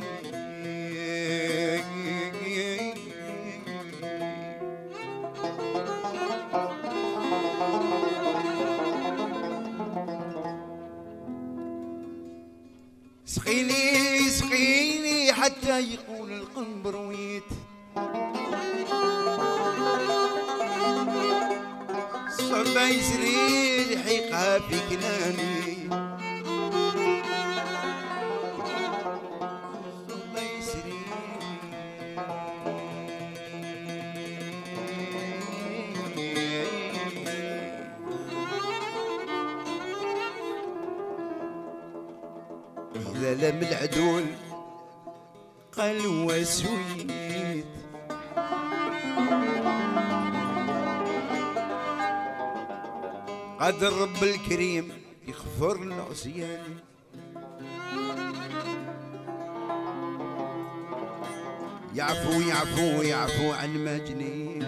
[SPEAKER 1] سقيني سقيني حتى يقول القنبر ويت صعبة يسري لحيقها في كلامي صعبة يسري إذا لم العدول قال وسويت قد الرب الكريم يغفر العصيان يعفو يعفو يعفو عن مجنين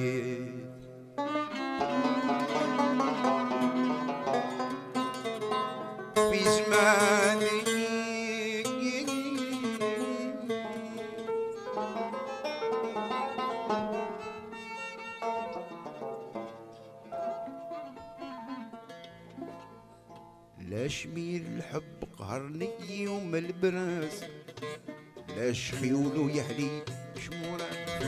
[SPEAKER 1] في زماني لا شميل الحب قهرني يوم البراس لا شخيولو يحلي شمورة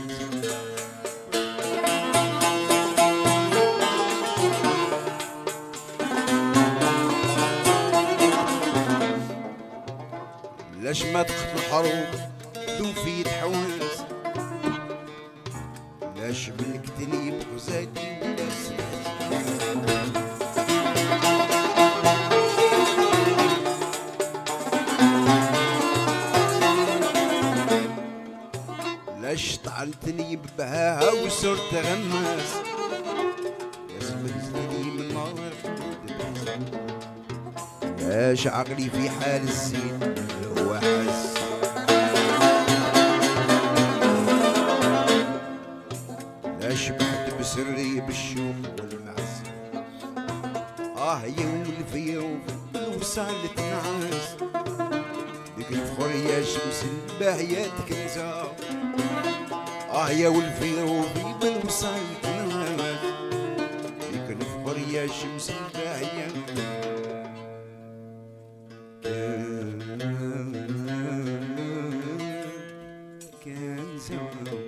[SPEAKER 1] لاش ما تخف الحروب ذو في تحوس لاش بالكتني بغزاتي ولا سياس لاش طعنتني ببهاها وصرت غماس يسمنتني من نار لاش عقلي في حال الزين هو حس لاش بعد بسري بالشوق والمعز يا ولفي وصال تنعس ديك الفخر يا شمس الباهية تكنزا يا والفيروبي بالوصال تنعس ديك الفخر يا شمس الباهية كان زمان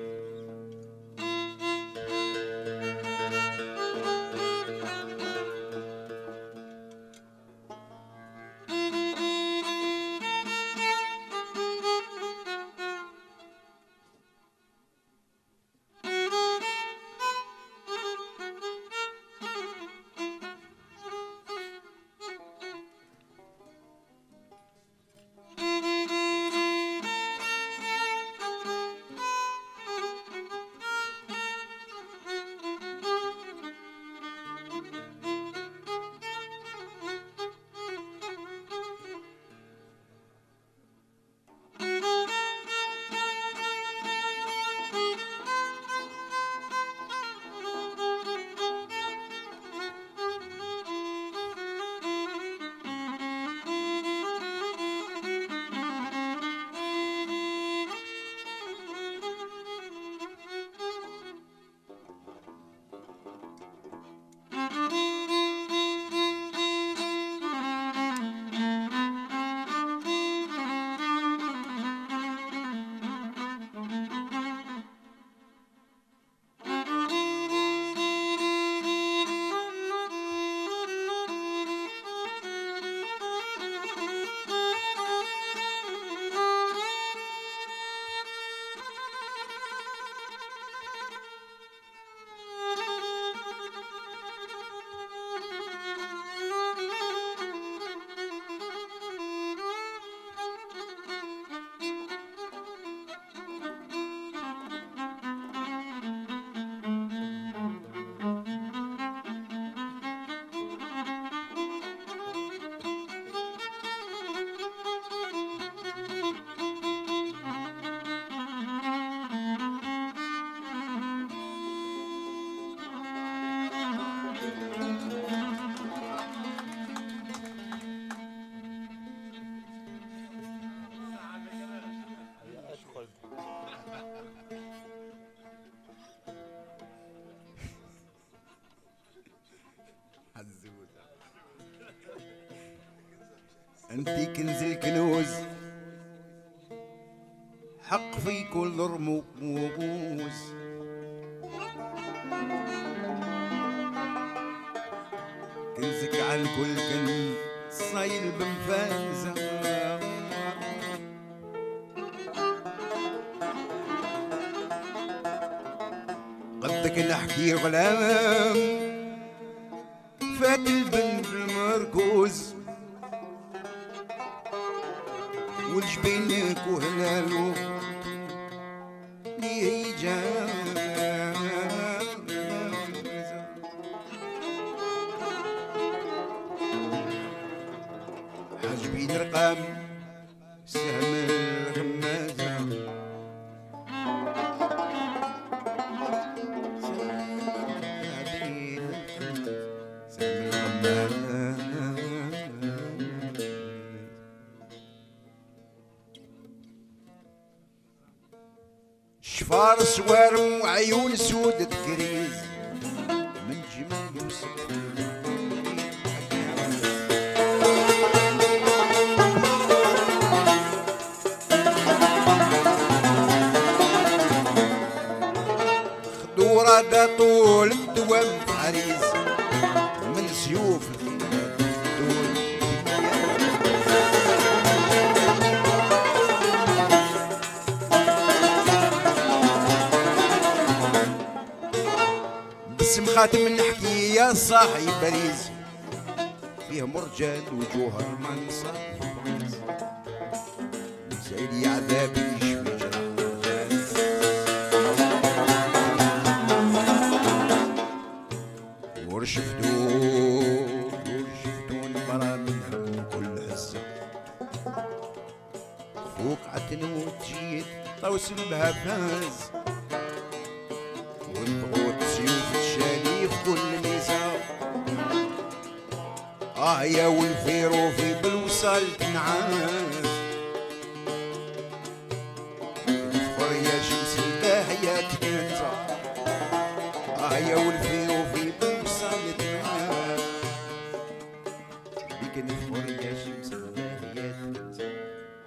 [SPEAKER 1] انتي كنز الكنوز حق في كل رموز، كنزك عن كل كنز صايل بمفازة، قدك نحكي غلام فات البنت المركوز، والجبينك وهلالو ليه جاز، حاجبين رقام سهم الغمازة، شفار سوارم وعيون سودة كريز من جمال يوسف خدورة دا طول الدوام عريز من سيوف اسم خاتم نحكي يا صاحي باريس فيه مرجان وجوهر منصب سيدي عذابي يشفي جرح ورشفتون برا منها كل حزة فوق عتنوت جيت طوسن بها فاز والضغوط سيوف الشالي في كل ميزان، يا والفيرو في بالوصال تنعاس، اذكر يا شمس الله يا تنسى، يا والفيرو في بالوصال تنعاس، بيك نذكر يا شمس الله يا تنسى.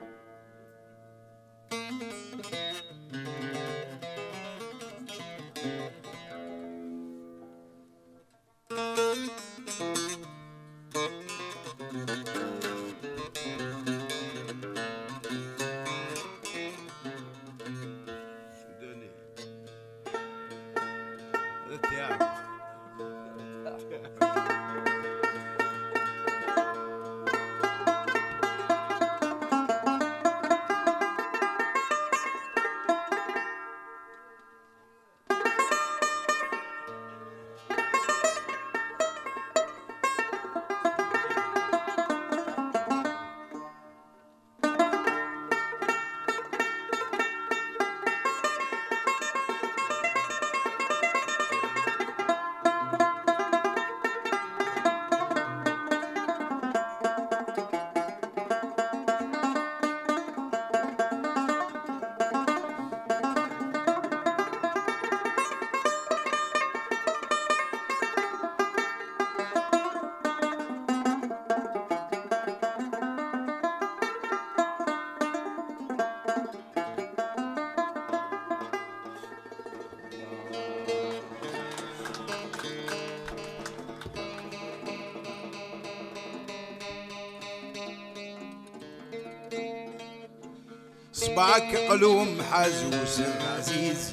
[SPEAKER 1] صبعك قلوم حازوس عزيز،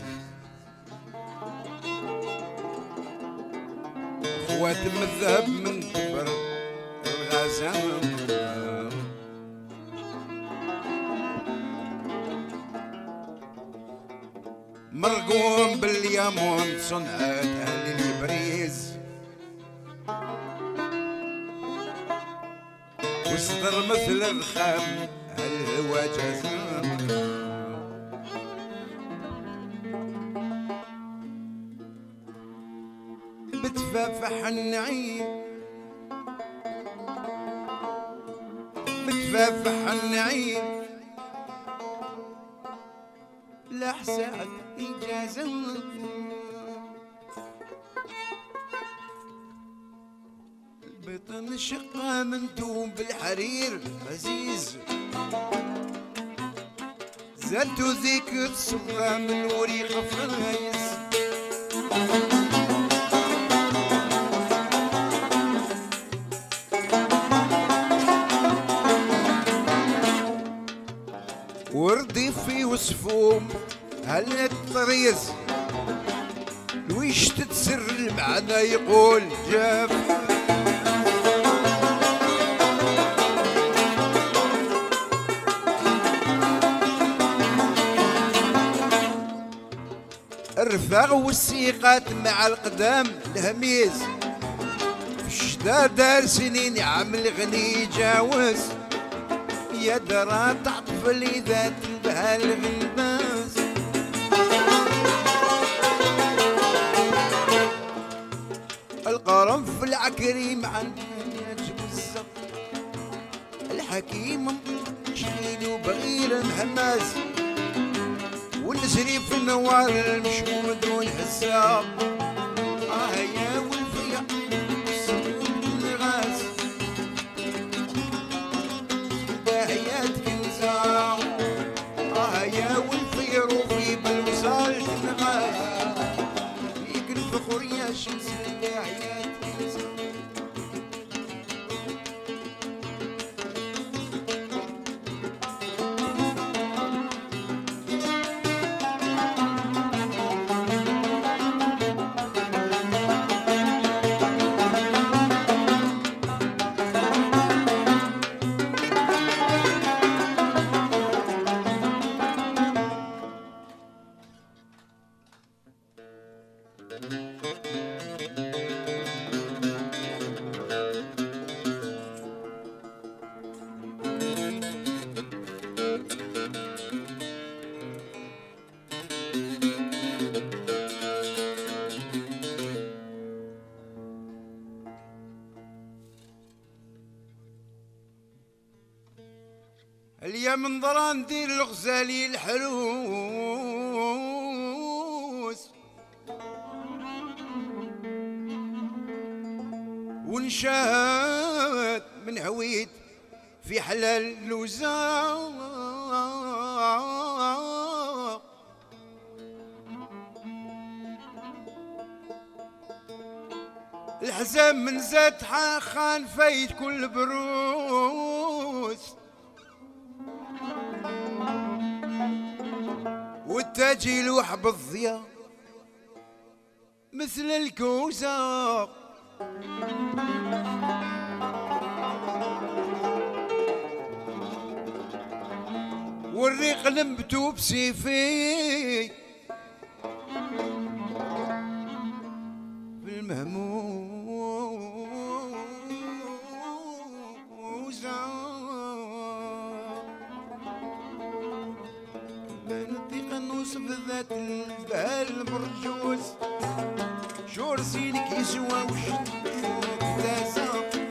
[SPEAKER 1] خواتم الذهب من كبر الغزام، مرقوم باليامون صنعت اهل البريز، وصدر مثل الرخام الهوى جزام، بتفافح النعيم بتفافح النعيم لحساد إجازة، البيت نشق من دوم بالحرير عزيز زادتو ذيك الصبغة من وريق فرايس وردي في وصفوم هل الطريز ويش تتسر المعنى يقول جاف الرفاق والسيقات مع القدام الهميز في الشتا دار سنين عامل غني جاوز يا درا تعطف لي ذات البها الغلباز القرنف العكري مع النياج بالزق الحكيم شغيل وبغير محماز والنسري في النوار المشمود والحساب يا والفيا السكون الغاز داهيات كنزا يا والفير وفي بالوصال تنغاز فيك الفخر يا شمس الداهيات كنزا اليا من ضرا ندير الغزالي الحلوس ونشاهد من هويت في حلال اللوزاق الحزام من زاد خان فايت كل بروس والتاجي لوح بالضياء مثل الكوزة والريق لمبتو بسيفي في المهموزة ما نطيق نوصف ذات البال برجوز شور سينك يسوى وش دازا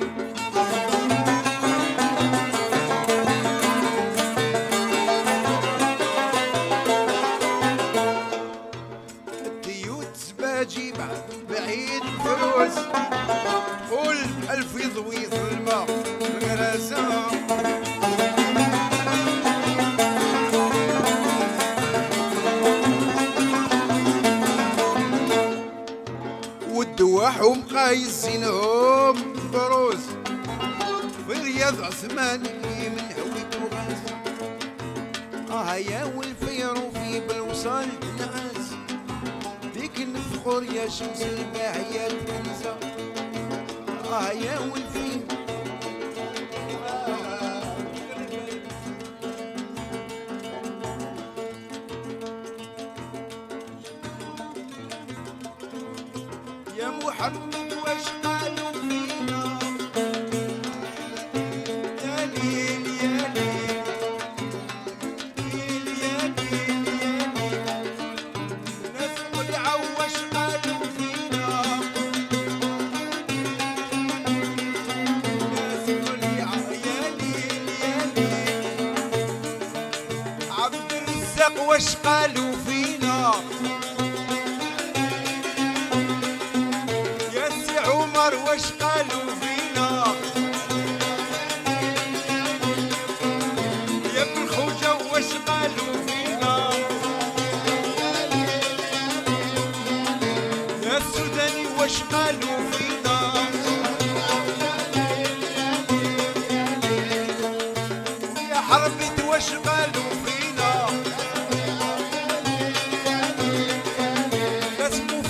[SPEAKER 1] الديوت زباجي بعيد فروز قول ألف يضوي ظلمة الغراسة والدواح ومقايسينهم بروز في رياض عثماني من هويت وغاز يا والفير وفي بالوصال نعاس فيك نفخر يا شمس الباهيات كنزة يا والفير يا محمد واش قالوا فينا يا ليل يا ليل ليل يا ليل يا ليل ناس ودعوا واش قالوا فينا ناس ودعوا يا ليل يا ليل عبد الرزاق واش قالوا فينا واش قالوا فينا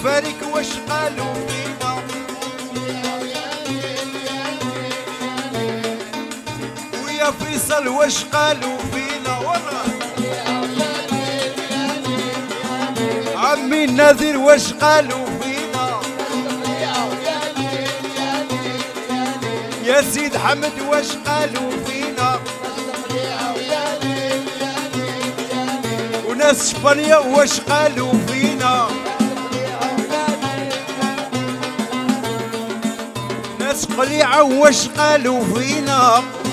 [SPEAKER 1] فارك واش قالوا فينا ويا فيصل واش قالوا فينا عمي النذير واش قالوا فينا يا سيد حمد واش قالوا فينا وناس اسبانيا واش قالوا فينا ناس قليعة واش قالوا فينا